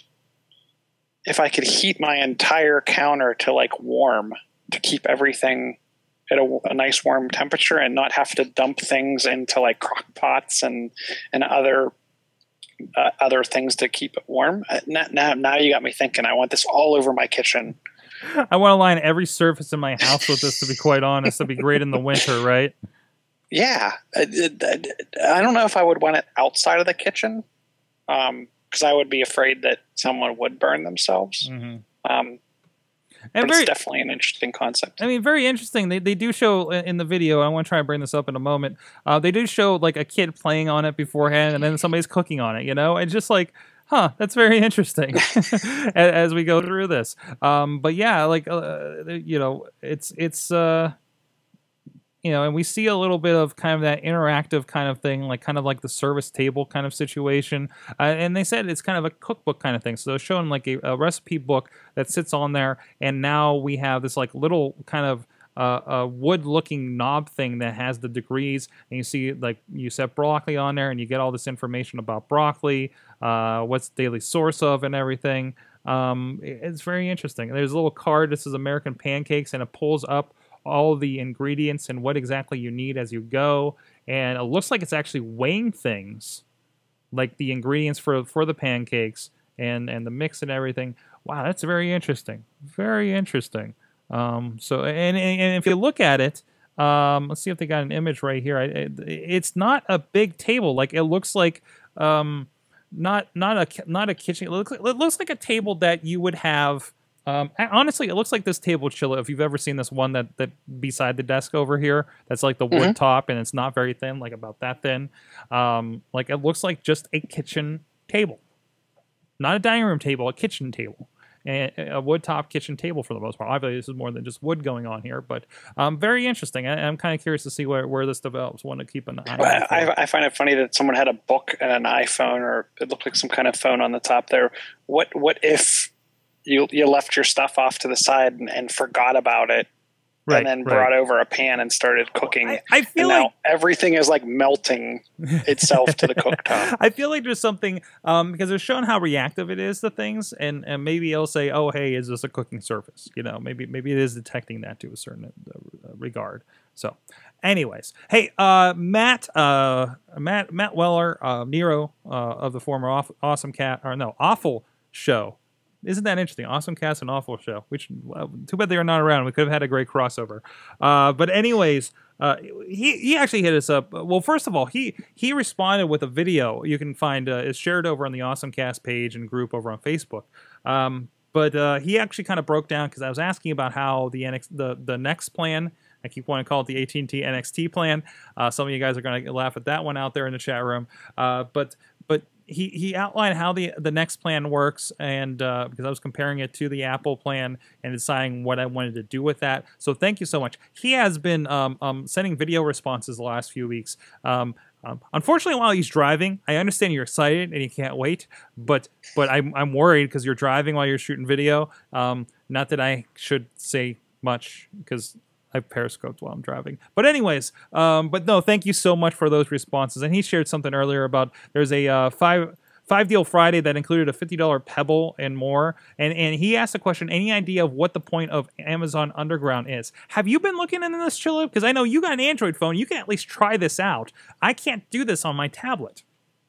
if I could heat my entire counter to like warm to keep everything at a, a nice warm temperature and not have to dump things into like crock pots and, and other, uh, other things to keep it warm. Uh, now, now, now you got me thinking. I want this all over my kitchen. I want to line every surface in my house with this, to be quite honest. It'd be great in the winter, right? Yeah. I, I, I don't know if I would want it outside of the kitchen, um, because I would be afraid that someone would burn themselves. Mm-hmm. Um, and but very, it's definitely an interesting concept. I mean, very interesting. They they do show in the video, I want to try and bring this up in a moment, uh, they do show like a kid playing on it beforehand, and then somebody's cooking on it, you know? And just like, huh, that's very interesting as, as we go through this. Um, but yeah, like, uh, you know, it's, it's, uh, you know, and we see a little bit of kind of that interactive kind of thing, like kind of like the service table kind of situation. Uh, and they said it's kind of a cookbook kind of thing. So they're showing like a, a recipe book that sits on there. And now we have this like little kind of uh, a wood-looking knob thing that has the degrees, and you see like you set broccoli on there, and you get all this information about broccoli, uh, what's the daily source of, and everything. Um, it's very interesting. There's a little card. This is American pancakes, and it pulls up all the ingredients and what exactly you need as you go. And it looks like it's actually weighing things, like the ingredients for for the pancakes and and the mix and everything. Wow, that's very interesting. Very interesting. Um, so, and, and if you look at it, um, let's see if they got an image right here. I, it, it's not a big table. Like it looks like, um, not not a not a kitchen. It looks like, it looks like a table that you would have. Um, honestly, it looks like this table, Chilla. If you've ever seen this one that that beside the desk over here, that's like the wood mm-hmm. top, and it's not very thin, like about that thin. Um, like it looks like just a kitchen table, not a dining room table, a kitchen table. And a wood top kitchen table for the most part. Obviously, this is more than just wood going on here, but um, very interesting. I, I'm kind of curious to see where, where this develops. Want to keep an eye on it. I, I find it funny that someone had a book and an iPhone, or it looked like some kind of phone on the top there. What what if you you left your stuff off to the side and, and forgot about it? Right, and then right. brought over a pan and started cooking. I, I feel and like now everything is like melting itself to the cooktop. I feel like there's something um, because they're showing how reactive it is to things, and, and maybe it'll say, "Oh, hey, is this a cooking surface?" You know, maybe maybe it is detecting that to a certain uh, regard. So, anyways, hey, uh, Matt, uh, Matt, Matt Weller, uh, Nero uh, of the former off, Awesome Cat, or no, Awful Show. Isn't that interesting? Awesomecast and Awful Show. Which, well, too bad they are not around. We could have had a great crossover. Uh, but anyways, uh, he he actually hit us up. Well, first of all, he he responded with a video. You can find uh, it's shared over on the Awesomecast page and group over on Facebook. Um, but uh, he actually kind of broke down, because I was asking about how the N X, the the next plan. I keep wanting to call it the A T and T N X T plan. Uh, some of you guys are going to laugh at that one out there in the chat room. Uh, but but. He he outlined how the the next plan works, and uh, because I was comparing it to the Apple plan and deciding what I wanted to do with that. So thank you so much. He has been um, um, sending video responses the last few weeks. Um, um, unfortunately, while he's driving, I understand you're excited and you can't wait, but but I'm I'm worried because you're driving while you're shooting video. Um, not that I should say much, because I've periscoped while I'm driving. But anyways, um, but no, thank you so much for those responses. And he shared something earlier about there's a uh, five five deal Friday that included a fifty dollar Pebble and more. And and he asked the question, any idea of what the point of Amazon Underground is? Have you been looking into this, Chilla? Because I know you got an Android phone. You can at least try this out. I can't do this on my tablet.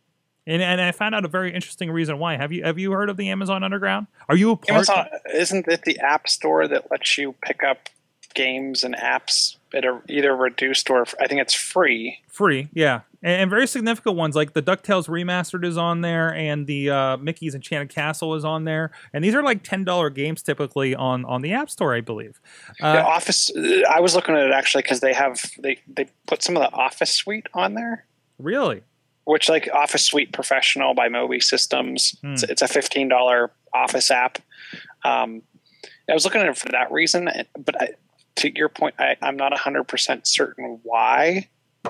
And and I found out a very interesting reason why. Have you have you heard of the Amazon Underground? Are you a part? Amazon, isn't it the app store that lets you pick up games and apps at a, either reduced or I think it's free. Free, yeah. And, and very significant ones like the DuckTales Remastered is on there, and the uh, Mickey's Enchanted Castle is on there. And these are like ten dollar games typically on, on the App Store, I believe. Uh, the Office, I was looking at it actually because they have they, they put some of the Office Suite on there. Really? Which, like Office Suite Professional by Moby Systems. Hmm. It's, it's a fifteen dollar Office app. Um, I was looking at it for that reason, but I, to your point, I, I'm not one hundred percent certain why.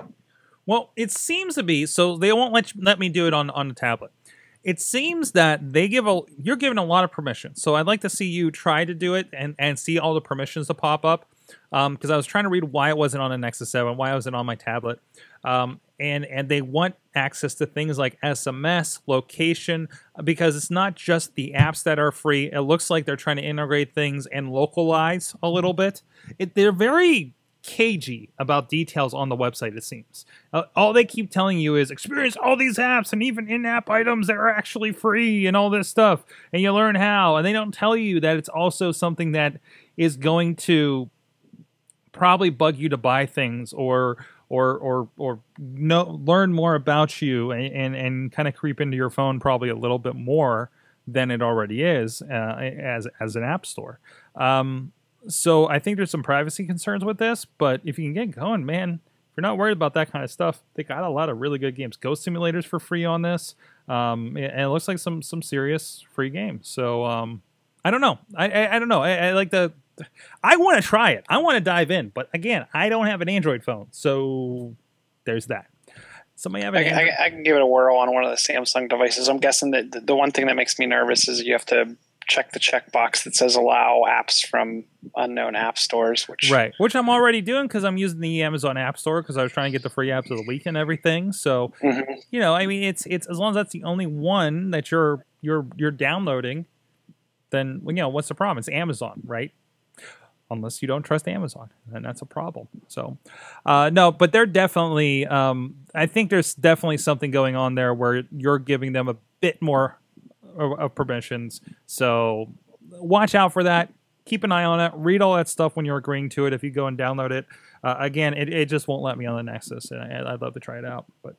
Well, it seems to be, so they won't let, you, let me do it on, on the tablet. It seems that they give a, you're given a lot of permissions. So I'd like to see you try to do it and, and see all the permissions to pop up. Um, because I was trying to read why it wasn't on a Nexus seven, why it wasn't on my tablet. Um, and, and they want access to things like S M S, location, because it's not just the apps that are free. It looks like they're trying to integrate things and localize a little bit. It, they're very cagey about details on the website, it seems. Uh, all they keep telling you is experience all these apps and even in-app items that are actually free and all this stuff. And you learn how. And they don't tell you that it's also something that is going to probably bug you to buy things or or or or know, learn more about you and, and, and kind of creep into your phone probably a little bit more than it already is uh, as, as an app store. Um, so I think there's some privacy concerns with this, but if you can get going, man, if you're not worried about that kind of stuff, they got a lot of really good games. Ghost Simulators for free on this, um, and it looks like some some serious free games. So um, I don't know. I, I, I don't know. I, I like the... I want to try it. I want to dive in, but again, I don't have an Android phone, so there's that. Somebody have an I, Android? I, I can give it a whirl on one of the Samsung devices. I'm guessing that the, the one thing that makes me nervous is you have to check the checkbox that says allow apps from unknown app stores. Which right, which I'm already doing because I'm using the Amazon App Store because I was trying to get the free apps of the week and everything. So mm-hmm. you know, I mean, it's it's as long as that's the only one that you're you're you're downloading, then you know what's the problem? It's Amazon, right? Unless you don't trust Amazon, and that's a problem. So, uh, no, but they're definitely, um, I think there's definitely something going on there where you're giving them a bit more of, of permissions. So watch out for that. Keep an eye on it. Read all that stuff when you're agreeing to it. If you go and download it, uh, again, it, it just won't let me on the Nexus, and I, I'd love to try it out. But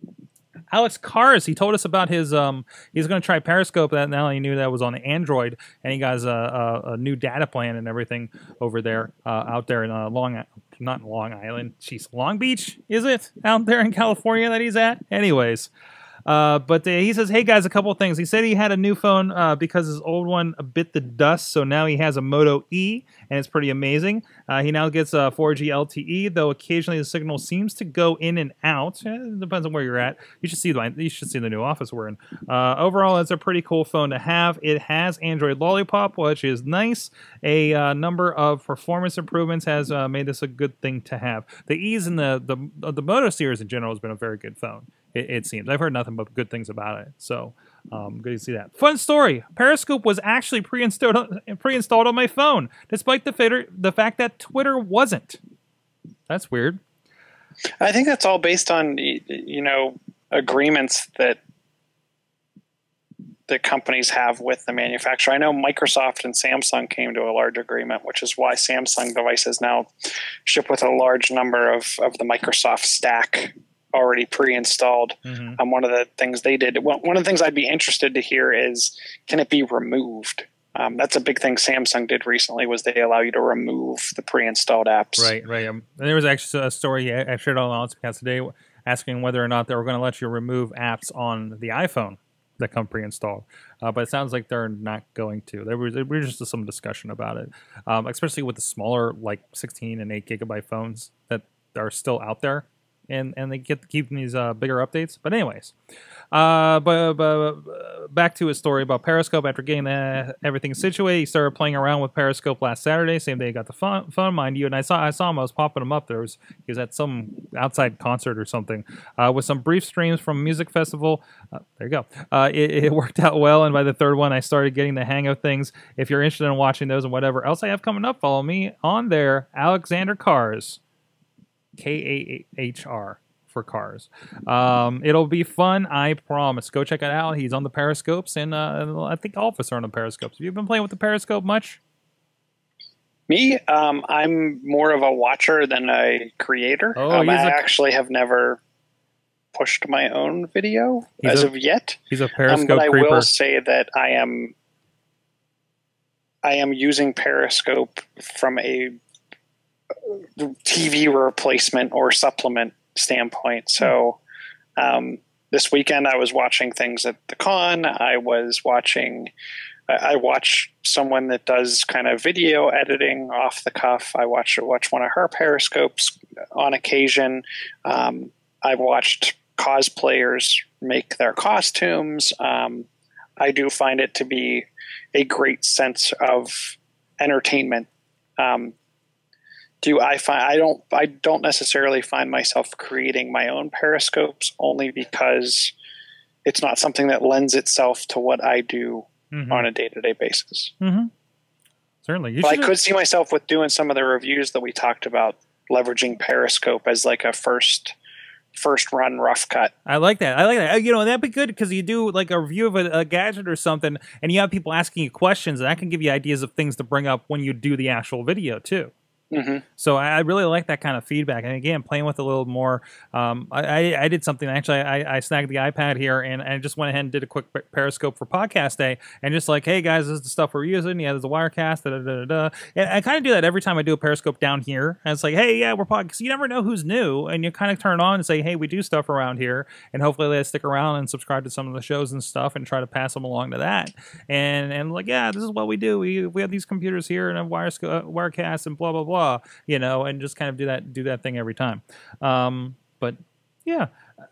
Alex Cars, he told us about his, um, he's going to try Periscope. That now he knew that was on Android, and he got a, a, a new data plan and everything over there, uh, out there in uh, Long, not in Long Island, jeez, Long Beach, is it? Out there in California that he's at? Anyways. Uh, but uh, he says, hey guys, a couple of things. He said he had a new phone uh, because his old one bit the dust, so now he has a Moto E, and it's pretty amazing. Uh, he now gets a four G L T E, though occasionally the signal seems to go in and out. Eh, it depends on where you're at. You should see the you should see the new Office we're in. Uh, overall, it's a pretty cool phone to have. It has Android Lollipop, which is nice. A uh, number of performance improvements has uh, made this a good thing to have. The E's and the the the Moto series in general has been a very good phone. It, it seems. I've heard nothing but good things about it. So, um, good to see that. Fun story. Periscope was actually pre-installed pre-installed on my phone, despite the, fitter, the fact that Twitter wasn't. That's weird. I think that's all based on, you know, agreements that that companies have with the manufacturer. I know Microsoft and Samsung came to a large agreement, which is why Samsung devices now ship with a large number of, of the Microsoft stack already pre-installed. Mm-hmm. Um, one of the things they did, well, one of the things I'd be interested to hear is, can it be removed? Um, that's a big thing Samsung did recently, was they allow you to remove the pre-installed apps. Right, right. Um, there was actually a story I shared on Awesomecast today asking whether or not they were going to let you remove apps on the iPhone that come pre-installed. Uh, but it sounds like they're not going to. There was, there was just some discussion about it, um, especially with the smaller, like sixteen and eight gigabyte phones that are still out there. And and they get to keep these uh, bigger updates. But anyways, uh, but, but back to his story about Periscope. After getting the, everything situated, he started playing around with Periscope last Saturday. Same day he got the phone, phone, mind you. And I saw I saw him. I was popping him up. There was he was at some outside concert or something uh, with some brief streams from a music festival. Uh, there you go. Uh, it, it worked out well. And by the third one, I started getting the hang of things. If you're interested in watching those and whatever else I have coming up, follow me on there, Alexander Cars. K A H R for cars. Um, it'll be fun, I promise. Go check it out. He's on the Periscopes, and uh, I think all of us are on the Periscopes. Have you been playing with the Periscope much? Me, um, I'm more of a watcher than a creator. Oh, um, I he's a- actually have never pushed my own video He's as a- of yet. He's a Um, Periscope but I creeper. will say that I am I am using Periscope from a T V replacement or supplement standpoint. So um, this weekend I was watching things at the con. I was watching I watch someone that does kind of video editing off the cuff. I watch watch one of her Periscopes on occasion. Um, I've watched cosplayers make their costumes. Um, I do find it to be a great sense of entertainment. Um, do I find I don't I don't necessarily find myself creating my own Periscopes, only because it's not something that lends itself to what I do Mm-hmm. on a day-to-day basis. Mm-hmm. Certainly. You But I should- could see myself with doing some of the reviews that we talked about, leveraging Periscope as like a first first run rough cut. I like that. I like that. Uh, You know, that'd be good because you do like a review of a, a gadget or something, and you have people asking you questions, and that can give you ideas of things to bring up when you do the actual video too. Mm-hmm. So I I really like that kind of feedback. And again, playing with a little more. Um, I, I, I did something actually. I, I snagged the iPad here and I just went ahead and did a quick Periscope for podcast day, and just like, hey guys, this is the stuff we're using. Yeah, there's a Wirecast. Da, da, da, da. And I kind of do that every time I do a Periscope down here. And it's like, hey, yeah, we're podcast. You never know who's new, and you kind of turn on and say, hey, we do stuff around here, and hopefully they stick around and subscribe to some of the shows and stuff, and try to pass them along to that. And and like, yeah, this is what we do. We we have these computers here and a Wiresco- uh, Wirecast and blah blah blah. You know, and just kind of do that do that thing every time. Um, but yeah,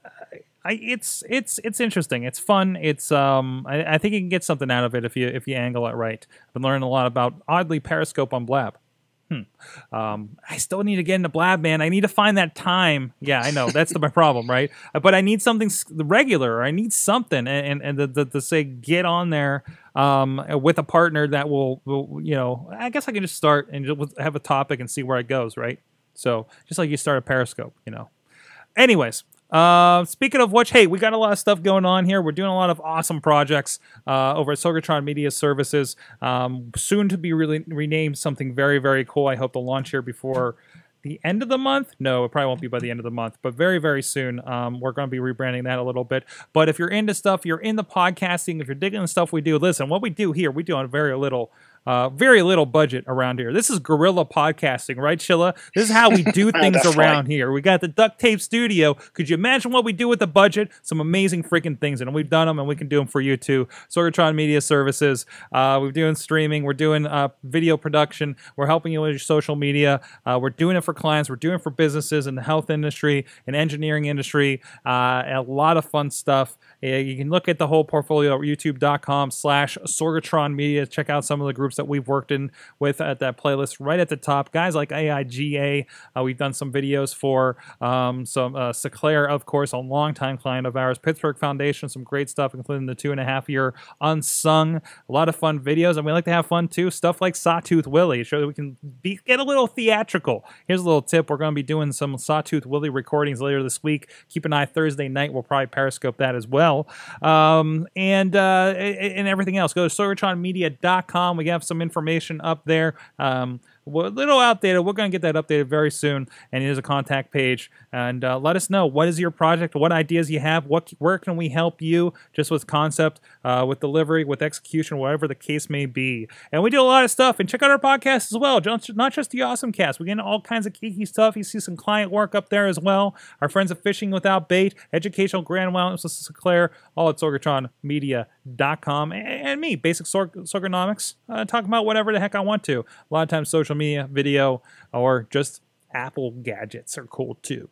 I, it's it's it's interesting. It's fun. It's um, I, I think you can get something out of it if you if you angle it right. I've been learning a lot about oddly Periscope on Blab. Hmm. Um, I still need to get into Blab, man. I need to find that time. Yeah, I know that's the, my problem, right? But I need something s- regular. I need something, and and, and to, to, to say get on there um, with a partner that will, will, you know, I guess I can just start and just have a topic and see where it goes, right? So just like you start a Periscope, you know. Anyways. Uh, speaking of which, hey, we got a lot of stuff going on here. We're doing a lot of awesome projects uh, over at Sorgatron Media Services. Um, soon to be really renamed something very, very cool. I hope to launch here before the end of the month. No, it probably won't be by the end of the month, but very, very soon. Um, we're going to be rebranding that a little bit. But if you're into stuff, you're into podcasting, if you're digging the stuff we do, listen, what we do here, we do on very little Uh, very little budget around here. This is guerrilla podcasting, right, Chilla? This is how we do things around here. We got the duct tape studio. Could you imagine what we do with the budget? Some amazing freaking things, and we've done them, and we can do them for you too. Sorgatron Media Services. Uh, we're doing streaming. We're doing uh, video production. We're helping you with your social media. Uh, we're doing it for clients. We're doing it for businesses in the health industry and engineering industry. Uh, a lot of fun stuff. Uh, you can look at the whole portfolio at youtube.com slash Sorgatron Media. Check out some of the groups that we've worked in with at that playlist right at the top. Guys like A I G A, uh, we've done some videos for um, some uh, Seclair, of course, a longtime client of ours. Pittsburgh Foundation, some great stuff, including the two and a half year Unsung. A lot of fun videos, and we like to have fun too. Stuff like Sawtooth Willie, show that we can be, get a little theatrical. Here's a little tip. We're going to be doing some Sawtooth Willie recordings later this week. Keep an eye Thursday night. We'll probably Periscope that as well. Um, and, uh, and everything else. Go to sorgatron media dot com. We have some information up there. Um, a little outdated. We're going to get that updated very soon. And here's a contact page. And uh, let us know, what is your project, what ideas you have, what where can we help you, just with concept, uh, with delivery, with execution, whatever the case may be. And we do a lot of stuff. And check out our podcast as well. Just, not just the Awesomecast. We get into all kinds of geeky stuff. You see some client work up there as well. Our friends at Fishing Without Bait, Educational Grand Wellness with Sinclair, all at sorgatron media dot com. And, and me, Basic Sorg- Sorgonomics, uh, talking about whatever the heck I want to. A lot of times social media, video, or just Apple gadgets are cool too.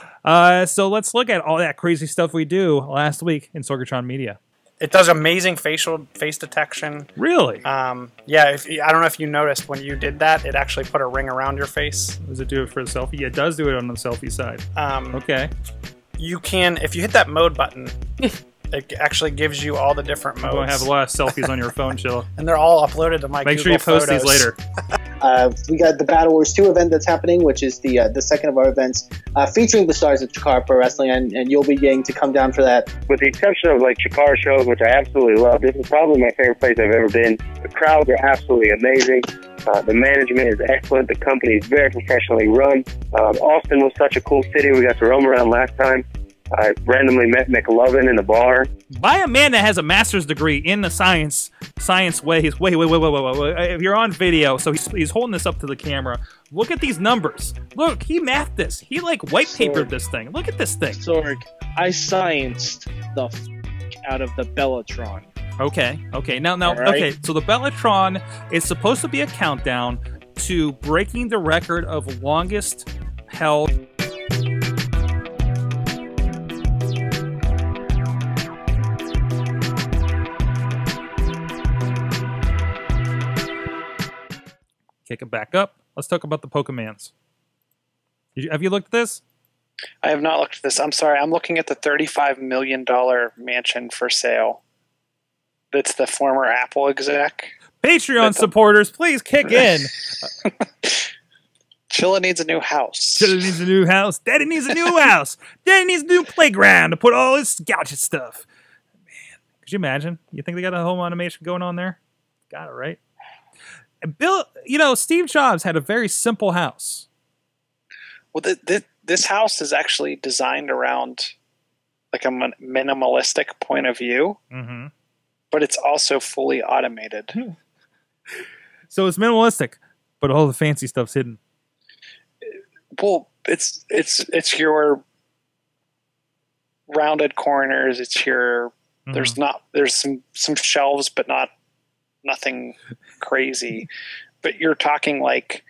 Uh, so let's look at all that crazy stuff we do last week in Sorgatron Media. It does amazing facial face detection. Really? Um, yeah, if, I don't know if you noticed when you did that, it actually put a ring around your face. Does it do it for the selfie? Yeah, it does do it on the selfie side. Um, Okay. You can, if you hit that mode button, it actually gives you all the different modes. You're going to have a lot of selfies on your phone, Chilla. And they're all uploaded to my Make Google sure you post Photos. these later. Uh, we got the Battle Wars two event that's happening, which is the uh, the second of our events, uh, featuring the stars of Chikara Pro Wrestling, and, and you'll be getting to come down for that. With the exception of like Chikara shows, which I absolutely love, this is probably my favorite place I've ever been. The crowds are absolutely amazing. Uh, the management is excellent. The company is very professionally run. Um, Austin was such a cool city. We got to roam around last time. I randomly met McLovin in the bar. By a man that has a master's degree in the science science ways. Wait, wait, wait, wait, wait, wait, wait. If you're on video, so he's, he's holding this up to the camera. Look at these numbers. Look, he mathed this. He like white papered this thing. Look at this thing. Sorg, I scienced the f out of the Bellatron. Okay, okay. Now, now, right. okay. So the Bellatron is supposed to be a countdown to breaking the record of longest held. Kick it back up. Let's talk about the Pokemans. Did you, have you looked at this? I have not looked at this. I'm sorry. I'm looking at the thirty-five million dollars mansion for sale. That's the former Apple exec. Patreon That's supporters, please kick in. Chilla needs a new house. Chilla needs a new house. Daddy needs a new house. Daddy needs a new playground to put all his gadget stuff. Man, could you imagine? You think they got a home automation going on there? Got it, right? And Bill, you know, Steve Jobs had a very simple house. Well, th th this house is actually designed around like a min minimalistic point of view, mm-hmm. but it's also fully automated. So it's minimalistic, but all the fancy stuff's hidden. Well, it's it's it's your rounded corners. It's your mm-hmm. there's not there's some some shelves, but not nothing crazy. But you're talking like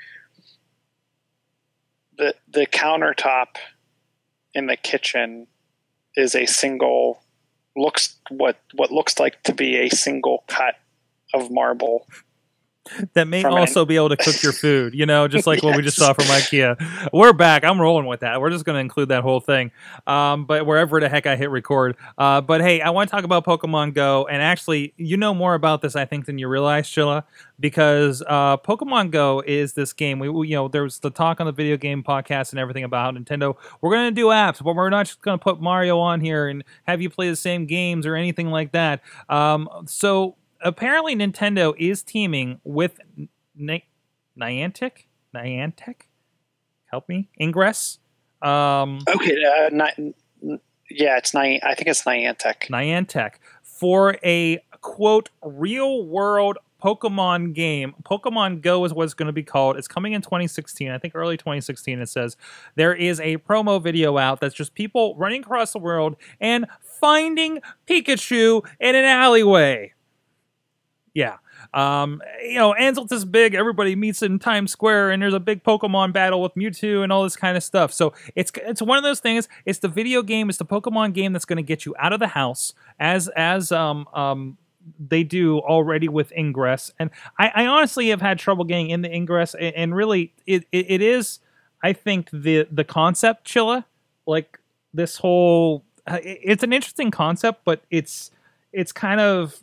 the the countertop in the kitchen is a single looks what what looks like to be a single cut of marble. That may also be able to cook your food, you know, just like yes. what we just saw from IKEA. We're back. I'm rolling with that. We're just going to include that whole thing. Um, but wherever the heck I hit record. Uh, but hey, I want to talk about Pokemon Go. And actually, you know more about this, I think, than you realize, Chilla, because uh, Pokemon Go is this game. We, we, you know, there was the talk on the video game podcast and everything about Nintendo. We're going to do apps, but we're not just going to put Mario on here and have you play the same games or anything like that. Um, so... Apparently, Nintendo is teaming with Ni Niantic. Niantic, help me. Ingress. Um, okay, uh, Ni yeah, it's Ni I think it's Niantic. Niantic for a quote real world Pokemon game. Pokemon Go is what it's going to be called. It's coming in twenty sixteen. I think early twenty sixteen. It says there is a promo video out that's just people running across the world and finding Pikachu in an alleyway. Yeah. Um, you know, Ansel's this big, everybody meets in Times Square, and there's a big Pokemon battle with Mewtwo and all this kind of stuff. So it's it's one of those things. It's the video game, it's the Pokemon game that's going to get you out of the house as as um um they do already with Ingress. And I, I honestly have had trouble getting in the Ingress, and, and really it, it it is, I think, the the concept, Chilla, like this whole it's an interesting concept, but it's it's kind of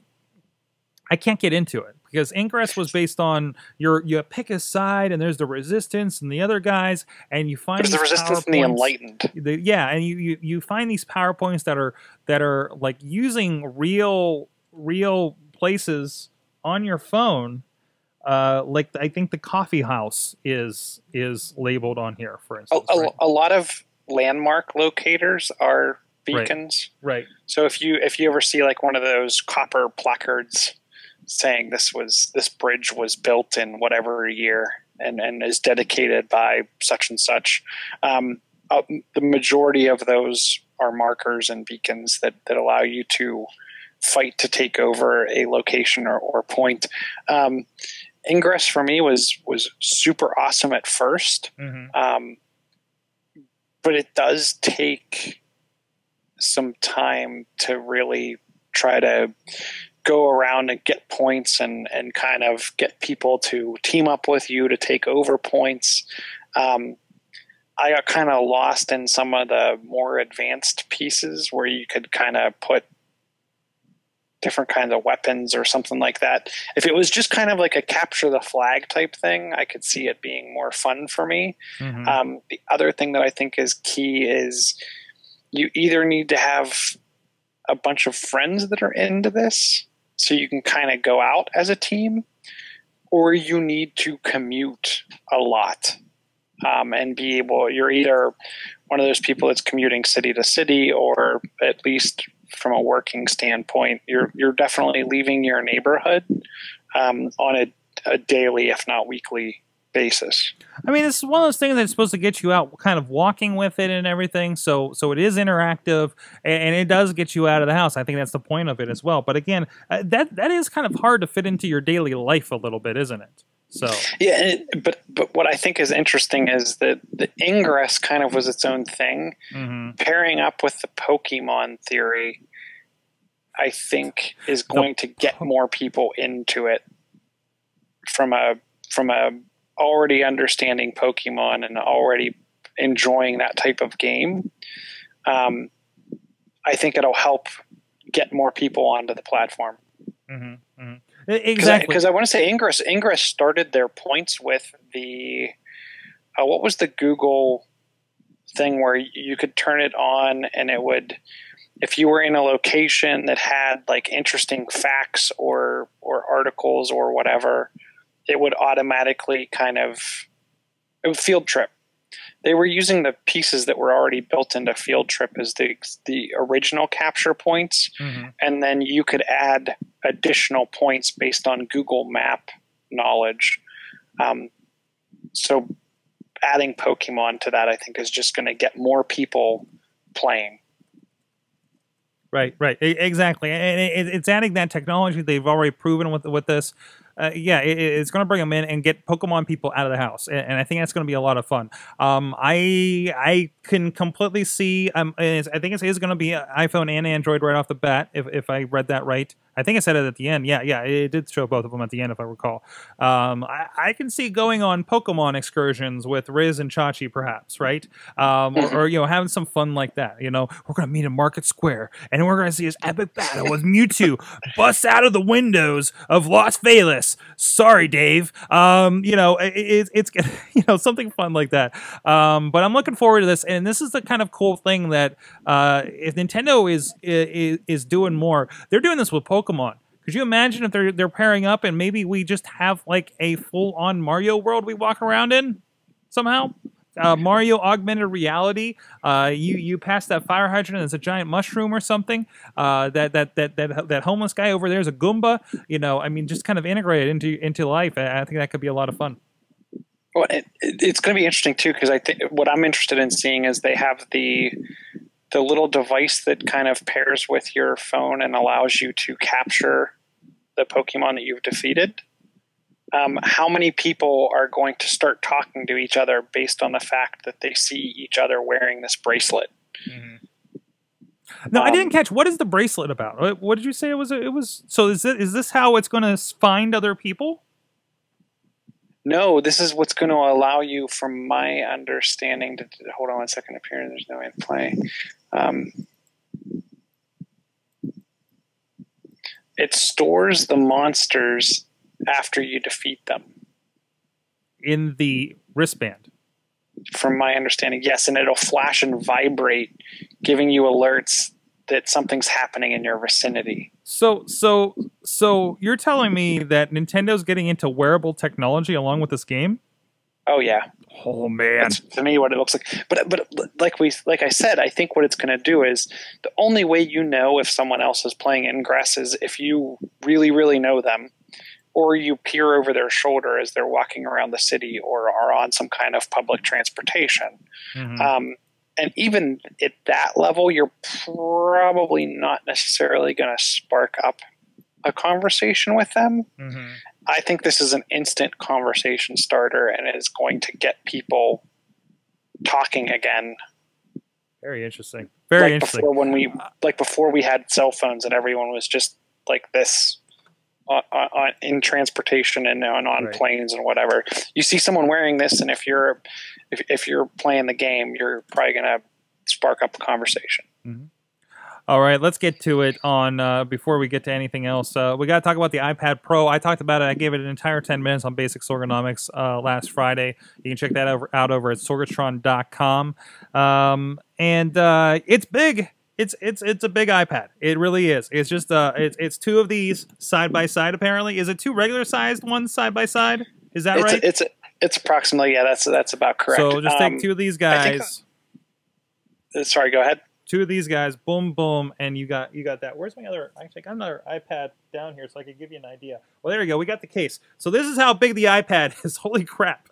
I can't get into it because Ingress was based on your you pick a side and there's the resistance and the other guys and you find there's the resistance and the enlightened. The, yeah, and you, you you find these PowerPoints that are that are like using real real places on your phone. Uh, like I think the coffee house is is labeled on here, for instance. A, a, right? a lot of landmark locators are beacons. Right. right. So if you if you ever see like one of those copper placards saying this was this bridge was built in whatever year and, and is dedicated by such and such. Um, uh, the majority of those are markers and beacons that, that allow you to fight to take over a location or, or point. Um, Ingress for me was was super awesome at first, mm-hmm. um, but it does take some time to really try to go around and get points and, and kind of get people to team up with you to take over points. Um, I got kind of lost in some of the more advanced pieces where you could kind of put different kinds of weapons or something like that. If it was just kind of like a capture the flag type thing, I could see it being more fun for me. Mm-hmm. Um, the other thing that I think is key is you either need to have a bunch of friends that are into this, so you can kind of go out as a team, or you need to commute a lot um, and be able. You're either one of those people that's commuting city to city, or at least from a working standpoint, you're you're definitely leaving your neighborhood um, on a, a daily, if not weekly, basis. I mean, this is one of those things that's supposed to get you out, kind of walking with it and everything. So, so it is interactive, and, and it does get you out of the house. I think that's the point of it as well. But again, uh, that that is kind of hard to fit into your daily life a little bit, isn't it? So yeah, and it, but but what I think is interesting is that the Ingress kind of was its own thing. Mm-hmm. Pairing up with the Pokemon theory, I think is going the, to get more people into it from a from a already understanding Pokemon and already enjoying that type of game. Um, I think it'll help get more people onto the platform. Mm-hmm. Mm-hmm. Exactly, because I, I want to say Ingress. Ingress started their points with the uh, what was the Google thing where you could turn it on and it would, if you were in a location that had like interesting facts or or articles or whatever, it would automatically kind of it would Field Trip. They were using the pieces that were already built into Field Trip as the the original capture points, mm-hmm. and then you could add additional points based on Google Map knowledge. Um, so adding Pokemon to that, I think, is just going to get more people playing. Right, right, exactly, and it, it's adding that technology they've already proven with with this. Uh, yeah, it, it's going to bring them in and get Pokemon people out of the house, and, and I think that's going to be a lot of fun. Um, I I can completely see. Um, I think it is going to be iPhone and Android right off the bat. If if I read that right, I think I said it at the end. Yeah, yeah, it did show both of them at the end, if I recall. Um, I, I can see going on Pokemon excursions with Riz and Chachi, perhaps, right? Um, or, or you know, having some fun like that. You know, we're going to meet in Market Square, and we're going to see this epic battle with Mewtwo busts out of the windows of Las Vegas. Sorry, Dave. Um, you know, it, it, it's you know something fun like that. Um, but I'm looking forward to this, and this is the kind of cool thing that uh, if Nintendo is, is is doing more, they're doing this with Pokemon. Could you imagine if they're they're pairing up and maybe we just have like a full on Mario world we walk around in somehow? Uh, Mario augmented reality. Uh, you you pass that fire hydrant, and it's a giant mushroom or something. Uh, that, that that that that homeless guy over there is a Goomba. You know, I mean, just kind of integrate it into into life. I, I think that could be a lot of fun. Well, it, it, it's going to be interesting too, because I think what I'm interested in seeing is they have the the little device that kind of pairs with your phone and allows you to capture the Pokemon that you've defeated. Um, how many people are going to start talking to each other based on the fact that they see each other wearing this bracelet? Mm-hmm. No, um, I didn't catch. What is the bracelet about? What, what did you say it was? It was. So is it, is this how it's going to find other people? No, this is what's going to allow you, from my understanding, to, to hold on one second up here. There's no way to play. Um, it stores the monsters after you defeat them. In the wristband? From my understanding, yes, and it'll flash and vibrate, giving you alerts that something's happening in your vicinity. So, so, so you're telling me that Nintendo's getting into wearable technology along with this game? Oh yeah. Oh man. That's to me what it looks like. But but like we like I said, I think what it's going to do is the only way you know if someone else is playing Ingress is if you really really know them, or you peer over their shoulder as they're walking around the city or are on some kind of public transportation. Mm-hmm. Um, and even at that level, you're probably not necessarily going to spark up a conversation with them. Mm-hmm. I think this is an instant conversation starter and is going to get people talking again. Very interesting. Very like interesting. Before when we, like before we had cell phones and everyone was just like this on, on, in transportation and on, on right. planes and whatever. You see someone wearing this, and if you're if if you're playing the game, you're probably going to spark up a conversation. Mm-hmm. All right, let's get to it. On uh, before we get to anything else, uh, we got to talk about the iPad Pro. I talked about it. I gave it an entire ten minutes on Basics Ergonomics uh, last Friday. You can check that over, out over at sorgatron dot com. Um, and uh, it's big. It's it's it's a big iPad. It really is. It's just uh, it's it's two of these side by side. Apparently, is it two regular sized ones side by side? Is that it's, right? It's it's approximately yeah. That's that's about correct. So just um, take two of these I guys. think, sorry, go ahead. Two of these guys, boom, boom, and you got you got that. Where's my other? Actually, I got another iPad down here, so I could give you an idea. Well, there you go. We got the case. So this is how big the iPad is. Holy crap!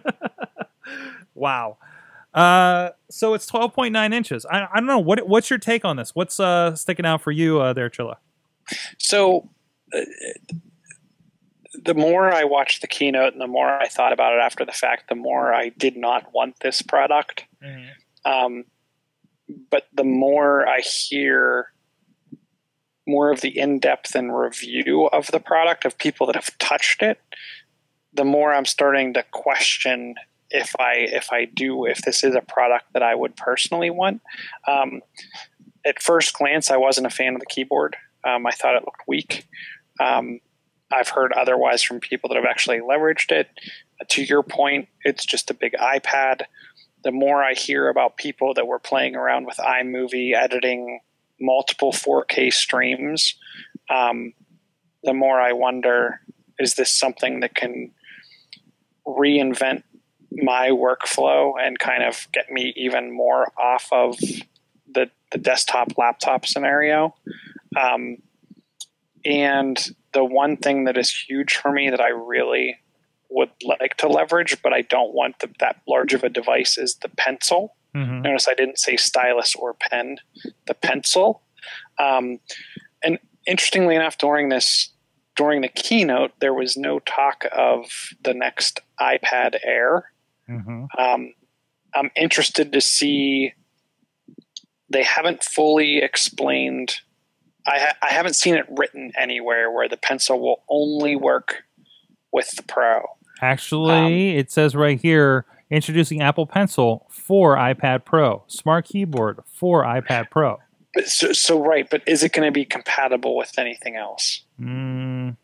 Wow. Uh, so it's twelve point nine inches. I, I don't know. What what's your take on this? What's uh, sticking out for you uh, there, Chilla? So uh, the more I watched the keynote and the more I thought about it after the fact, the more I did not want this product. Mm-hmm. Um, but the more I hear more of the in-depth and review of the product of people that have touched it, the more I'm starting to question if I if I do if this is a product that I would personally want. Um, at first glance, I wasn't a fan of the keyboard. Um, I thought it looked weak. Um, I've heard otherwise from people that have actually leveraged it. Uh, to your point, it's just a big iPad. The more I hear about people that were playing around with iMovie, editing multiple four K streams, um, the more I wonder, is this something that can reinvent my workflow and kind of get me even more off of the, the desktop laptop scenario? Um, and the one thing that is huge for me that I really would like to leverage, but I don't want the, that large of a device, is the pencil. Mm-hmm. Notice I didn't say stylus or pen, the pencil. Um, and interestingly enough, during this, during the keynote, there was no talk of the next iPad Air. Mm-hmm. Um, I'm interested to see. They haven't fully explained. I, ha- I haven't seen it written anywhere where the pencil will only work with the Pro. Actually, um, it says right here, introducing Apple Pencil for iPad Pro, Smart Keyboard for iPad Pro. But so, so right, but is it going to be compatible with anything else? Mm,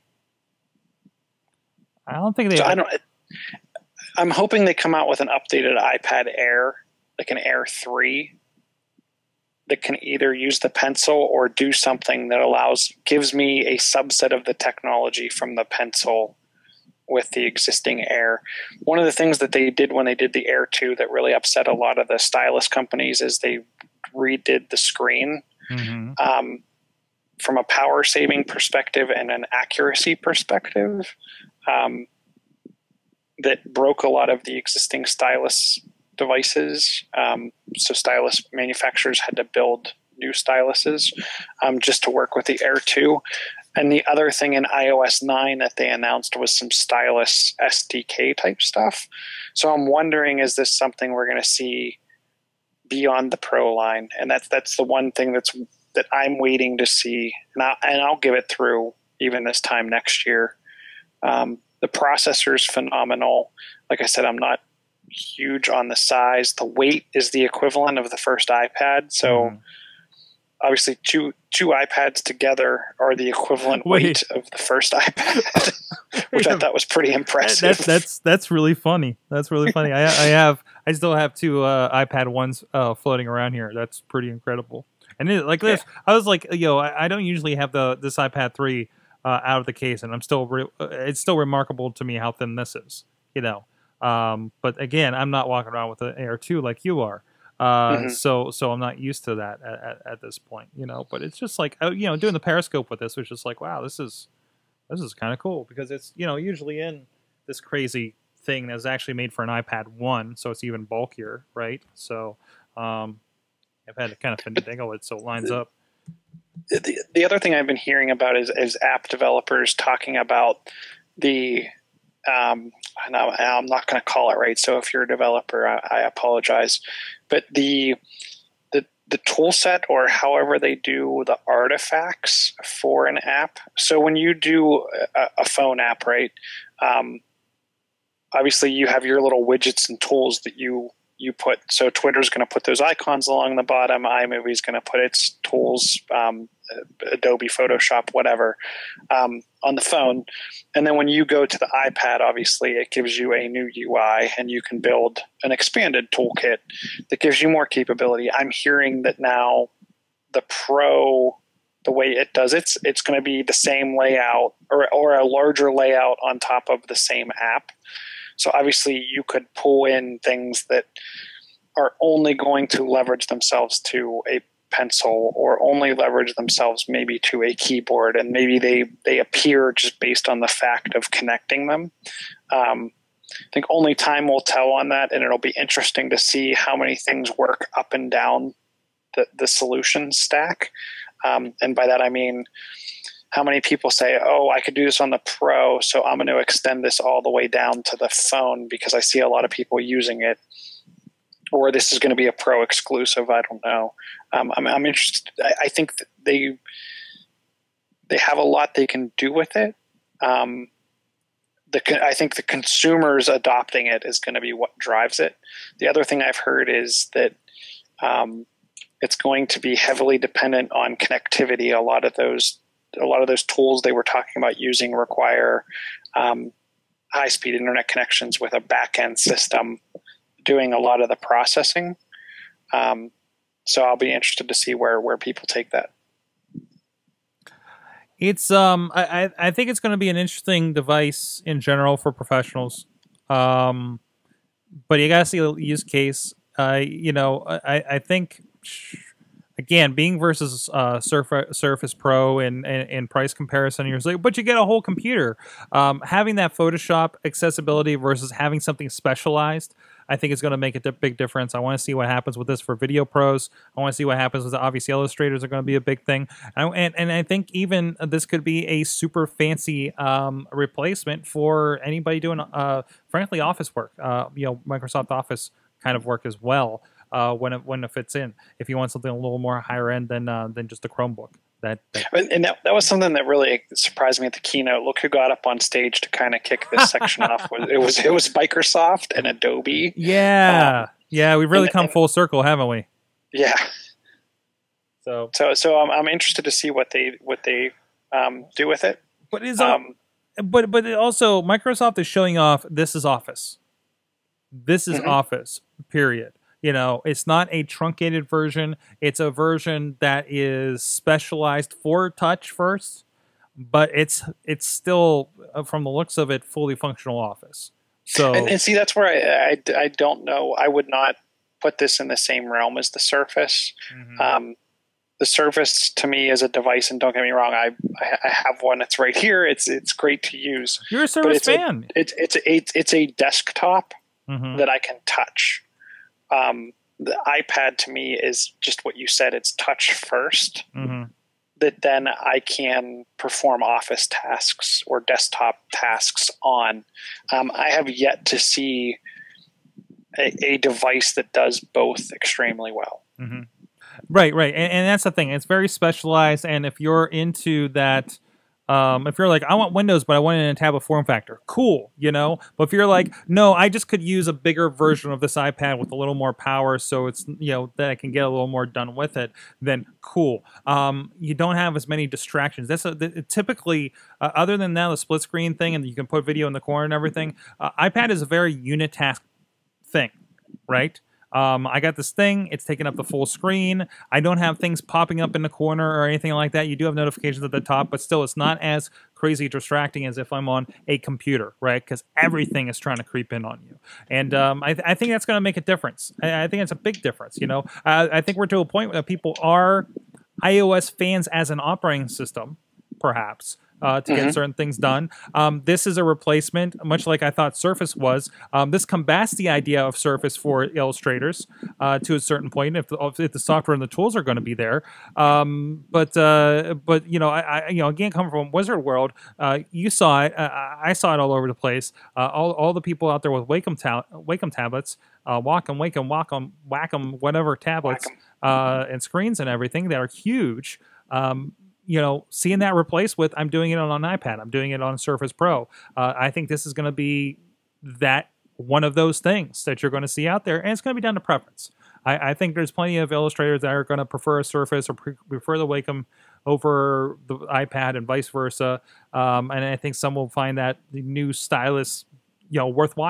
I don't think they. So I don't. I'm hoping they come out with an updated iPad Air, like an Air three, that can either use the pencil or do something that allows, gives me a subset of the technology from the pencil with the existing Air. One of the things that they did when they did the Air two that really upset a lot of the stylus companies is they redid the screen. Mm-hmm. Um, from a power saving perspective and an accuracy perspective. Um, that broke a lot of the existing stylus devices. Um, so stylus manufacturers had to build new styluses um, just to work with the Air two. And the other thing in i O S nine that they announced was some stylus S D K type stuff. So I'm wondering, is this something we're going to see beyond the Pro line? And that's that's the one thing that's that I'm waiting to see. And, I, and I'll give it through even this time next year. Um, The processor is phenomenal. Like I said, I'm not huge on the size. The weight is the equivalent of the first iPad. So mm. obviously two two iPads together are the equivalent Wait. weight of the first iPad, which I thought was pretty impressive. That's that's that's really funny. That's really funny. I I have I still have two uh, iPad ones uh, floating around here. That's pretty incredible. And it, like this, yeah. I was like, yo, I, I don't usually have the this iPad three Uh, out of the case, and I'm still re- it's still remarkable to me how thin this is, you know. Um, but again, I'm not walking around with an Air two like you are, uh, mm-hmm. so so I'm not used to that at, at, at this point, you know. But it's just like, you know, doing the Periscope with this was just like, wow, this is this is kind of cool, because it's, you know, usually in this crazy thing that's actually made for an iPad one, so it's even bulkier, right? So um, I've had to kind of finagle it so it lines up. The, the other thing I've been hearing about is, is app developers talking about the, um, and I, I'm not going to call it right. So if you're a developer, I, I apologize, but the, the, the tool set, or however they do the artifacts for an app. So when you do a, a phone app, right? Um, obviously you have your little widgets and tools that you you put. So Twitter's going to put those icons along the bottom. iMovie's going to put its tools, um, Adobe Photoshop, whatever, um, on the phone. And then when you go to the iPad, obviously it gives you a new U I, and you can build an expanded toolkit that gives you more capability. I'm hearing that now the Pro, the way it does it's it's going to be the same layout or or a larger layout on top of the same app. So obviously you could pull in things that are only going to leverage themselves to a pencil or only leverage themselves maybe to a keyboard, and maybe they they appear just based on the fact of connecting them. Um, I think only time will tell on that, and it'll be interesting to see how many things work up and down the, the solution stack. Um, and by that I mean how many people say, oh, I could do this on the Pro, so I'm going to extend this all the way down to the phone because I see a lot of people using it. Or this is going to be a Pro exclusive. I don't know. Um, I'm, I'm interested. I, I think that they they have a lot they can do with it. Um, the I think the consumers adopting it is going to be what drives it. The other thing I've heard is that um, it's going to be heavily dependent on connectivity. A lot of those a lot of those tools they were talking about using require um, high-speed internet connections with a back-end system doing a lot of the processing. Um, so I'll be interested to see where, where people take that. It's um, I, I think it's going to be an interesting device in general for professionals. Um, but you got to see the use case. Uh, you know, I, I think, again, being versus uh, Surface, Surface Pro and, and, and price comparison, you're like, but you get a whole computer. Um, having that Photoshop accessibility versus having something specialized, I think it's going to make a big difference. I want to see what happens with this for video pros. I want to see what happens with the obvious illustrators are going to be a big thing. And, and, and I think even this could be a super fancy um, replacement for anybody doing, uh, frankly, office work, uh, you know, Microsoft Office kind of work as well. Uh, when it when it fits in, if you want something a little more higher end than uh, than just a Chromebook, that, that and that, that was something that really surprised me at the keynote. Look who got up on stage to kind of kick this section off. It was it was Microsoft and Adobe. Yeah, um, yeah, we've really and, come and, full circle, haven't we? Yeah. So so so I'm I'm interested to see what they what they um, do with it. But is um, but but also Microsoft is showing off. This is Office. This is mm-hmm. Office. Period. You know, it's not a truncated version. It's a version that is specialized for touch first, but it's it's still, from the looks of it, fully functional Office. So and, and see, that's where I, I I don't know. I would not put this in the same realm as the Surface. Mm-hmm. Um, the Surface to me is a device, and don't get me wrong, I I have one. It's right here. It's it's great to use. You're a Surface fan. A, it's it's a, it's it's a desktop mm-hmm. that I can touch. Um, the iPad to me is just what you said. It's touch first, mm-hmm. that then I can perform office tasks or desktop tasks on. Um, I have yet to see a, a device that does both extremely well. Mm-hmm. Right, right. And, and that's the thing. It's very specialized. And if you're into that, Um, if you're like, I want Windows, but I want it in a tablet form factor, cool, you know? But if you're like, no, I just could use a bigger version of this iPad with a little more power so it's, you know, that I can get a little more done with it, then cool. Um, you don't have as many distractions. That's a, typically, uh, other than now, the split screen thing, and you can put video in the corner and everything, uh, iPad is a very unitask thing, right? Um, I got this thing. It's taking up the full screen. I don't have things popping up in the corner or anything like that. You do have notifications at the top, but still it's not as crazy distracting as if I'm on a computer, right? Because everything is trying to creep in on you. And um, I, th I think that's going to make a difference. I, I think it's a big difference, you know? I, I think we're to a point where people are iOS fans as an operating system, perhaps. Uh, to mm-hmm. get certain things done. Um, this is a replacement, much like I thought Surface was. Um, this combats the idea of Surface for illustrators uh, to a certain point, if the, if the software and the tools are going to be there. Um, but uh, but you know, I, I you know again coming from Wizard World, uh, you saw it. Uh, I saw it all over the place. Uh, all all the people out there with Wacom ta Wacom tablets, uh, Wacom, Wacom, Wacom, Wacom, whatever tablets uh, and screens and everything that are huge. Um, You know, seeing that replaced with, I'm doing it on an iPad, I'm doing it on Surface Pro. Uh, I think this is going to be that one of those things that you're going to see out there, and it's going to be down to preference. I, I think there's plenty of illustrators that are going to prefer a Surface or pre prefer the Wacom over the iPad and vice versa. Um, and I think some will find that the new stylus, you know, worthwhile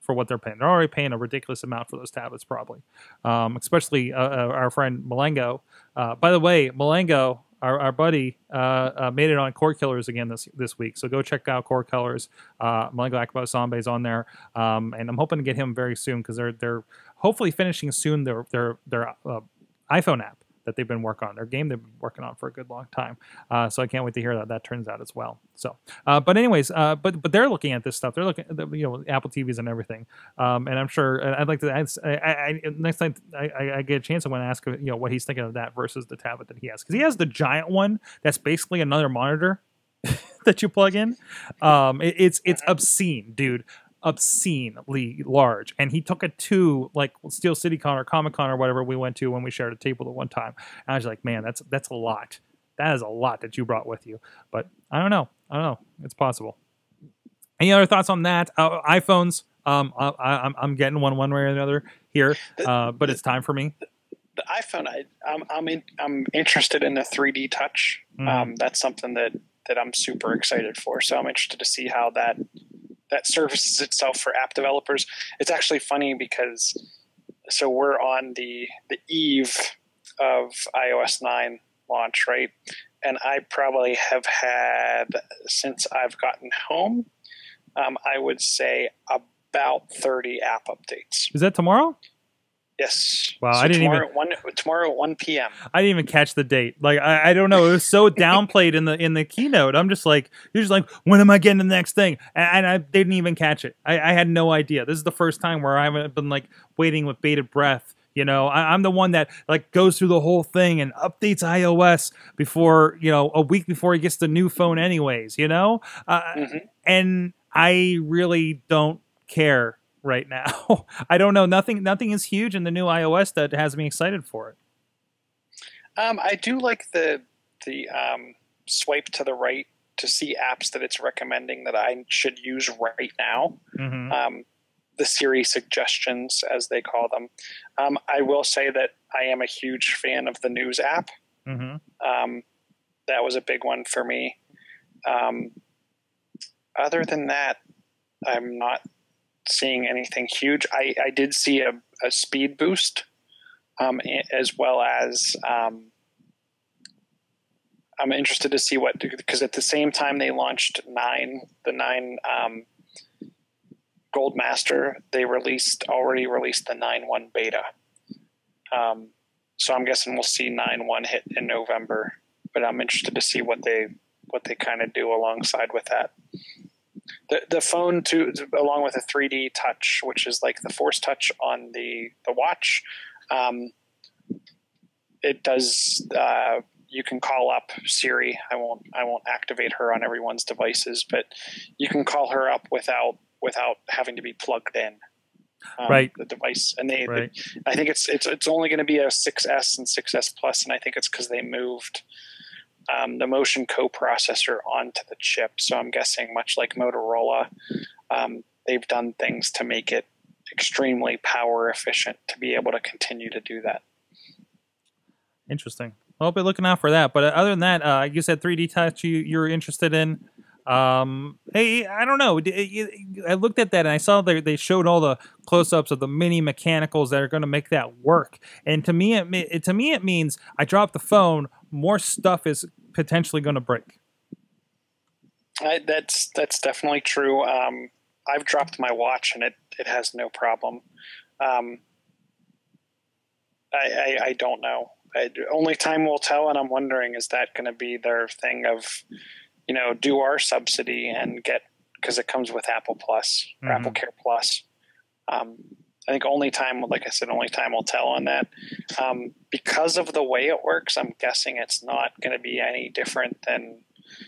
for what they're paying. They're already paying a ridiculous amount for those tablets, probably. Um, especially uh, uh, our friend Malengo. Uh, by the way, Malengo, our, our buddy, uh, uh, made it on Core Killers again this this week. So go check out Core Killers. Uh, Malengo Akbar Sambe's on there, um, and I'm hoping to get him very soon because they're they're hopefully finishing soon their their their uh, iPhone app that they've been working on, their game they've been working on for a good long time. Uh, so I can't wait to hear that that turns out as well. So, uh, but anyways, uh, but but they're looking at this stuff. They're looking at the, you know, Apple T Vs and everything. Um, and I'm sure I'd like to. I, I, I next time I, I get a chance, I want to ask you know what he's thinking of that versus the tablet that he has, because he has the giant one that's basically another monitor that you plug in. Um, it, it's it's obscene, dude. Obscenely large, and he took it to like Steel City Con or Comic Con or whatever we went to when we shared a table at one time. And I was like, man, that's that's a lot. That is a lot that you brought with you. But I don't know. I don't know. It's possible. Any other thoughts on that? Uh, iPhones. Um, I, I'm I'm getting one one way or another here, uh, but it's time for me. The iPhone, I, I'm I'm in, I'm interested in the three D Touch. Mm. Um, that's something that that I'm super excited for. So I'm interested to see how that. that services itself for app developers. It's actually funny because so we're on the the eve of i O S nine launch, right? And I probably have had, since I've gotten home, um, I would say about thirty app updates. Is that tomorrow? Yes. Wow, so I didn't tomorrow even at one, tomorrow at one p.m. I didn't even catch the date. Like I, I don't know. It was so downplayed in the in the keynote. I'm just like, you're just like, when am I getting the next thing? And, and I didn't even catch it. I, I had no idea. This is the first time where I haven't been like waiting with bated breath. You know, I, I'm the one that like goes through the whole thing and updates iOS before, you know, a week before he gets the new phone anyways, you know? Uh, mm-hmm. And I really don't care right now. I don't know. Nothing nothing is huge in the new iOS that has me excited for it. Um, I do like the the um, swipe to the right to see apps that it's recommending that I should use right now. Mm-hmm. Um, the Siri suggestions, as they call them. Um, I will say that I am a huge fan of the News app. Mm-hmm. Um, that was a big one for me. Um, other than that, I'm not seeing anything huge. I, I did see a, a speed boost, um, as well as um, I'm interested to see what, because at the same time they launched nine, the nine um, Gold Master, they released already released the nine one beta. Um, so I'm guessing we'll see nine one hit in November, but I'm interested to see what they what they kind of do alongside with that. The the phone too, along with a three D touch, which is like the Force Touch on the the watch. Um, it does. Uh, you can call up Siri. I won't. I won't activate her on everyone's devices, but you can call her up without without having to be plugged in. Um, right. The device, and they. Right. they I think it's it's it's only going to be a six S and six S Plus, and I think it's because they moved. Um, the motion coprocessor onto the chip. So I'm guessing much like Motorola, um, they've done things to make it extremely power efficient to be able to continue to do that. Interesting. I'll be looking out for that. But other than that, uh, you said three D touch you, you're interested in. Um, hey, I don't know. I looked at that and I saw they, they showed all the close-ups of the mini mechanicals that are going to make that work. And to me, it, it to me it means I drop the phone, more stuff is potentially going to break. I, that's that's definitely true. Um, I've dropped my watch and it, it has no problem. Um, I, I, I don't know. I, only time will tell, and I'm wondering, is that going to be their thing of, you know, do our subsidy and get, because it comes with Apple Plus or mm-hmm. Apple Care Plus. Um, I think only time, like I said, only time will tell on that. Um, because of the way it works, I'm guessing it's not going to be any different than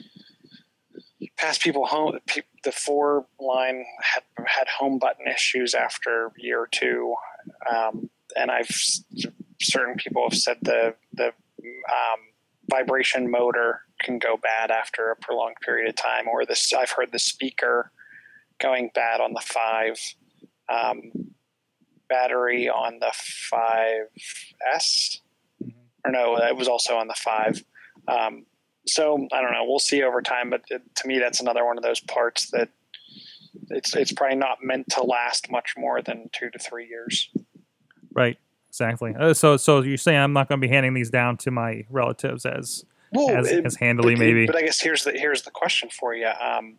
past people home. The four line had, had home button issues after year or two. Um, and I've, certain people have said the, the, um, vibration motor can go bad after a prolonged period of time, or this, I've heard the speaker going bad on the five. Um, battery on the five S, or no, it was also on the five. Um, so I don't know. We'll see over time, but it, to me, that's another one of those parts that it's it's probably not meant to last much more than two to three years. Right. Exactly. Uh, so so you're saying I'm not going to be handing these down to my relatives as well, as, it, as handily, but, maybe. But I guess here's the here's the question for you. Um,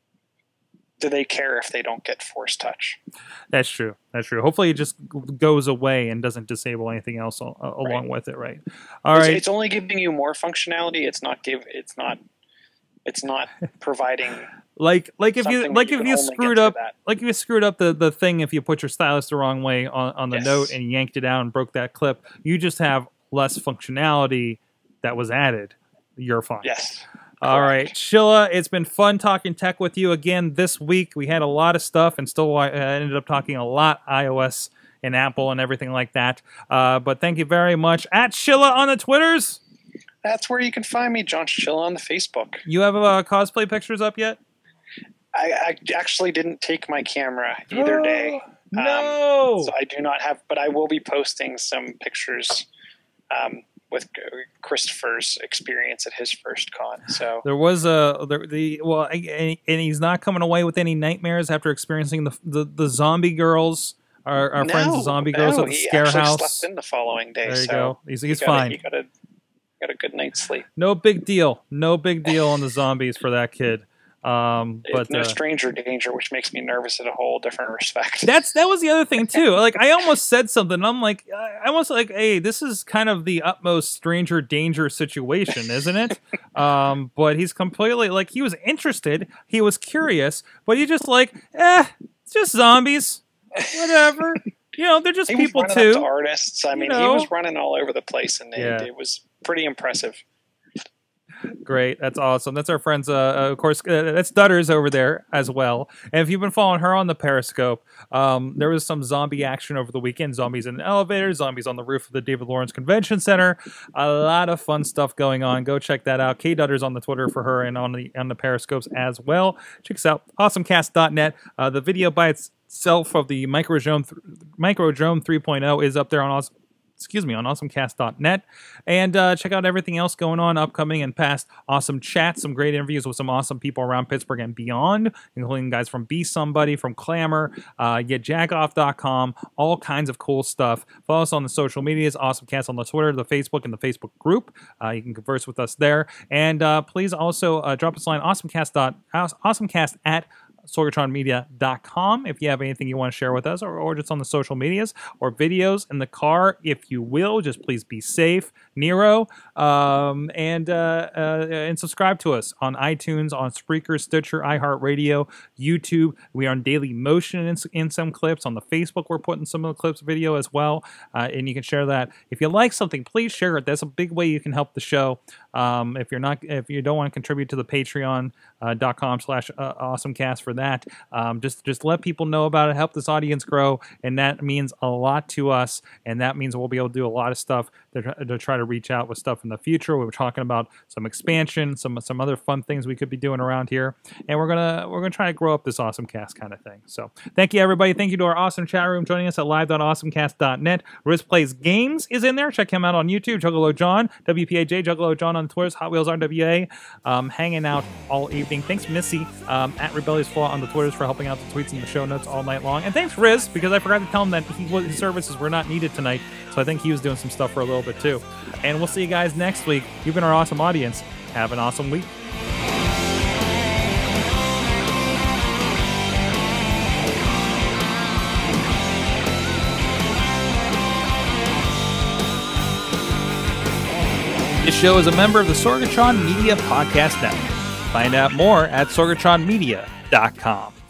do they care if they don't get force touch? That's true. That's true. Hopefully it just goes away and doesn't disable anything else al- along Right. with it, right? All it's, right. It's only giving you more functionality. It's not give. It's not. It's not providing. Like like if you something like that you if can you only screwed get through up that. like if you screwed up the, the thing if you put your stylus the wrong way on, on the Yes. note and yanked it out and broke that clip, you just have less functionality that was added. You're fine. Yes. All right, Correct. Chilla, it's been fun talking tech with you again this week. We had a lot of stuff and still uh, ended up talking a lot iOS and Apple and everything like that. Uh, but thank you very much. At Chilla on the Twitters. That's where you can find me, John Chilla, on the Facebook. You have uh, cosplay pictures up yet? I, I actually didn't take my camera either day. No. Um, so I do not have, but I will be posting some pictures um, with Christopher's experience at his first con. So There was a the, the well, and and he's not coming away with any nightmares after experiencing the the, the zombie girls. Our, our no, friends, the zombie girls no, at the he scare actually house. slept in the following day. There you so go. He's he's he got a- fine. He got a got a good night's sleep. No big deal. No big deal on the zombies for that kid. Um, but It's no uh, stranger danger, which makes me nervous in a whole different respect. That's that was the other thing too. Like I almost said something. I'm like, I almost like, hey, this is kind of the utmost stranger danger situation, isn't it? um, but he's completely like he was interested, he was curious, but he just like, eh, it's just zombies, whatever. You know, they're just he was people running too. up to artists. I mean, You he know. was running all over the place, and Yeah. it, it was pretty impressive. Great, that's awesome. That's our friends, uh, uh, of course. Uh, that's Dutters over there as well. And if you've been following her on the Periscope, um, there was some zombie action over the weekend. Zombies in elevators, zombies on the roof of the David Lawrence Convention Center. A lot of fun stuff going on. Go check that out. K Dutters on the Twitter for her and on the on the Periscopes as well. Check us out, awesomecast dot net. Uh, the video by itself of the Microdrome th- Microdrome three point oh is up there on awesome. Excuse me, on awesomecast dot net. And uh, check out everything else going on, upcoming and past. Awesome chats, some great interviews with some awesome people around Pittsburgh and beyond, including guys from Be Somebody, from Clamor, uh, get jack off dot com, all kinds of cool stuff. Follow us on the social medias, Awesomecast on the Twitter, the Facebook, and the Facebook group. Uh, you can converse with us there. And uh, please also uh, drop us a line, awesomecast, dot, awesomecast at sorgatron media dot com if you have anything you want to share with us, or, or just on the social medias or videos in the car, if you will. Just please be safe, Nero, um, and uh, uh, and subscribe to us on iTunes, on Spreaker, Stitcher, iHeartRadio, YouTube. We are on Daily Motion in, in some clips. On the Facebook, we're putting some of the clips video as well, uh, and you can share that. If you like something, please share it. That's a big way you can help the show. Um, if you're not, if you don't want to contribute to the Patreon uh, dot com slash awesomecast for that, um, just just let people know about it, help this audience grow, and that means a lot to us, and that means we'll be able to do a lot of stuff to, to try to reach out with stuff in the future. We were talking about some expansion, some some other fun things we could be doing around here, and we're gonna we're gonna try to grow up this Awesomecast kind of thing. So thank you, everybody. Thank you to our awesome chat room joining us at live dot awesomecast dot net. Riz Plays Games is in there. Check him out on YouTube. Juggalo John, W P A J, Juggalo John on Twitter, Hot Wheels R W A, um, hanging out all evening. Thanks, Missy, um, at Rebellious Flaw on the Twitters for helping out the tweets and the show notes all night long. And thanks, Riz, because I forgot to tell him that he, his services were not needed tonight. So I think he was doing some stuff for a little bit too. And we'll see you guys next week. You've been our awesome audience. Have an awesome week. This show is a member of the Sorgatron Media Podcast Network. Find out more at sorgatron media dot com.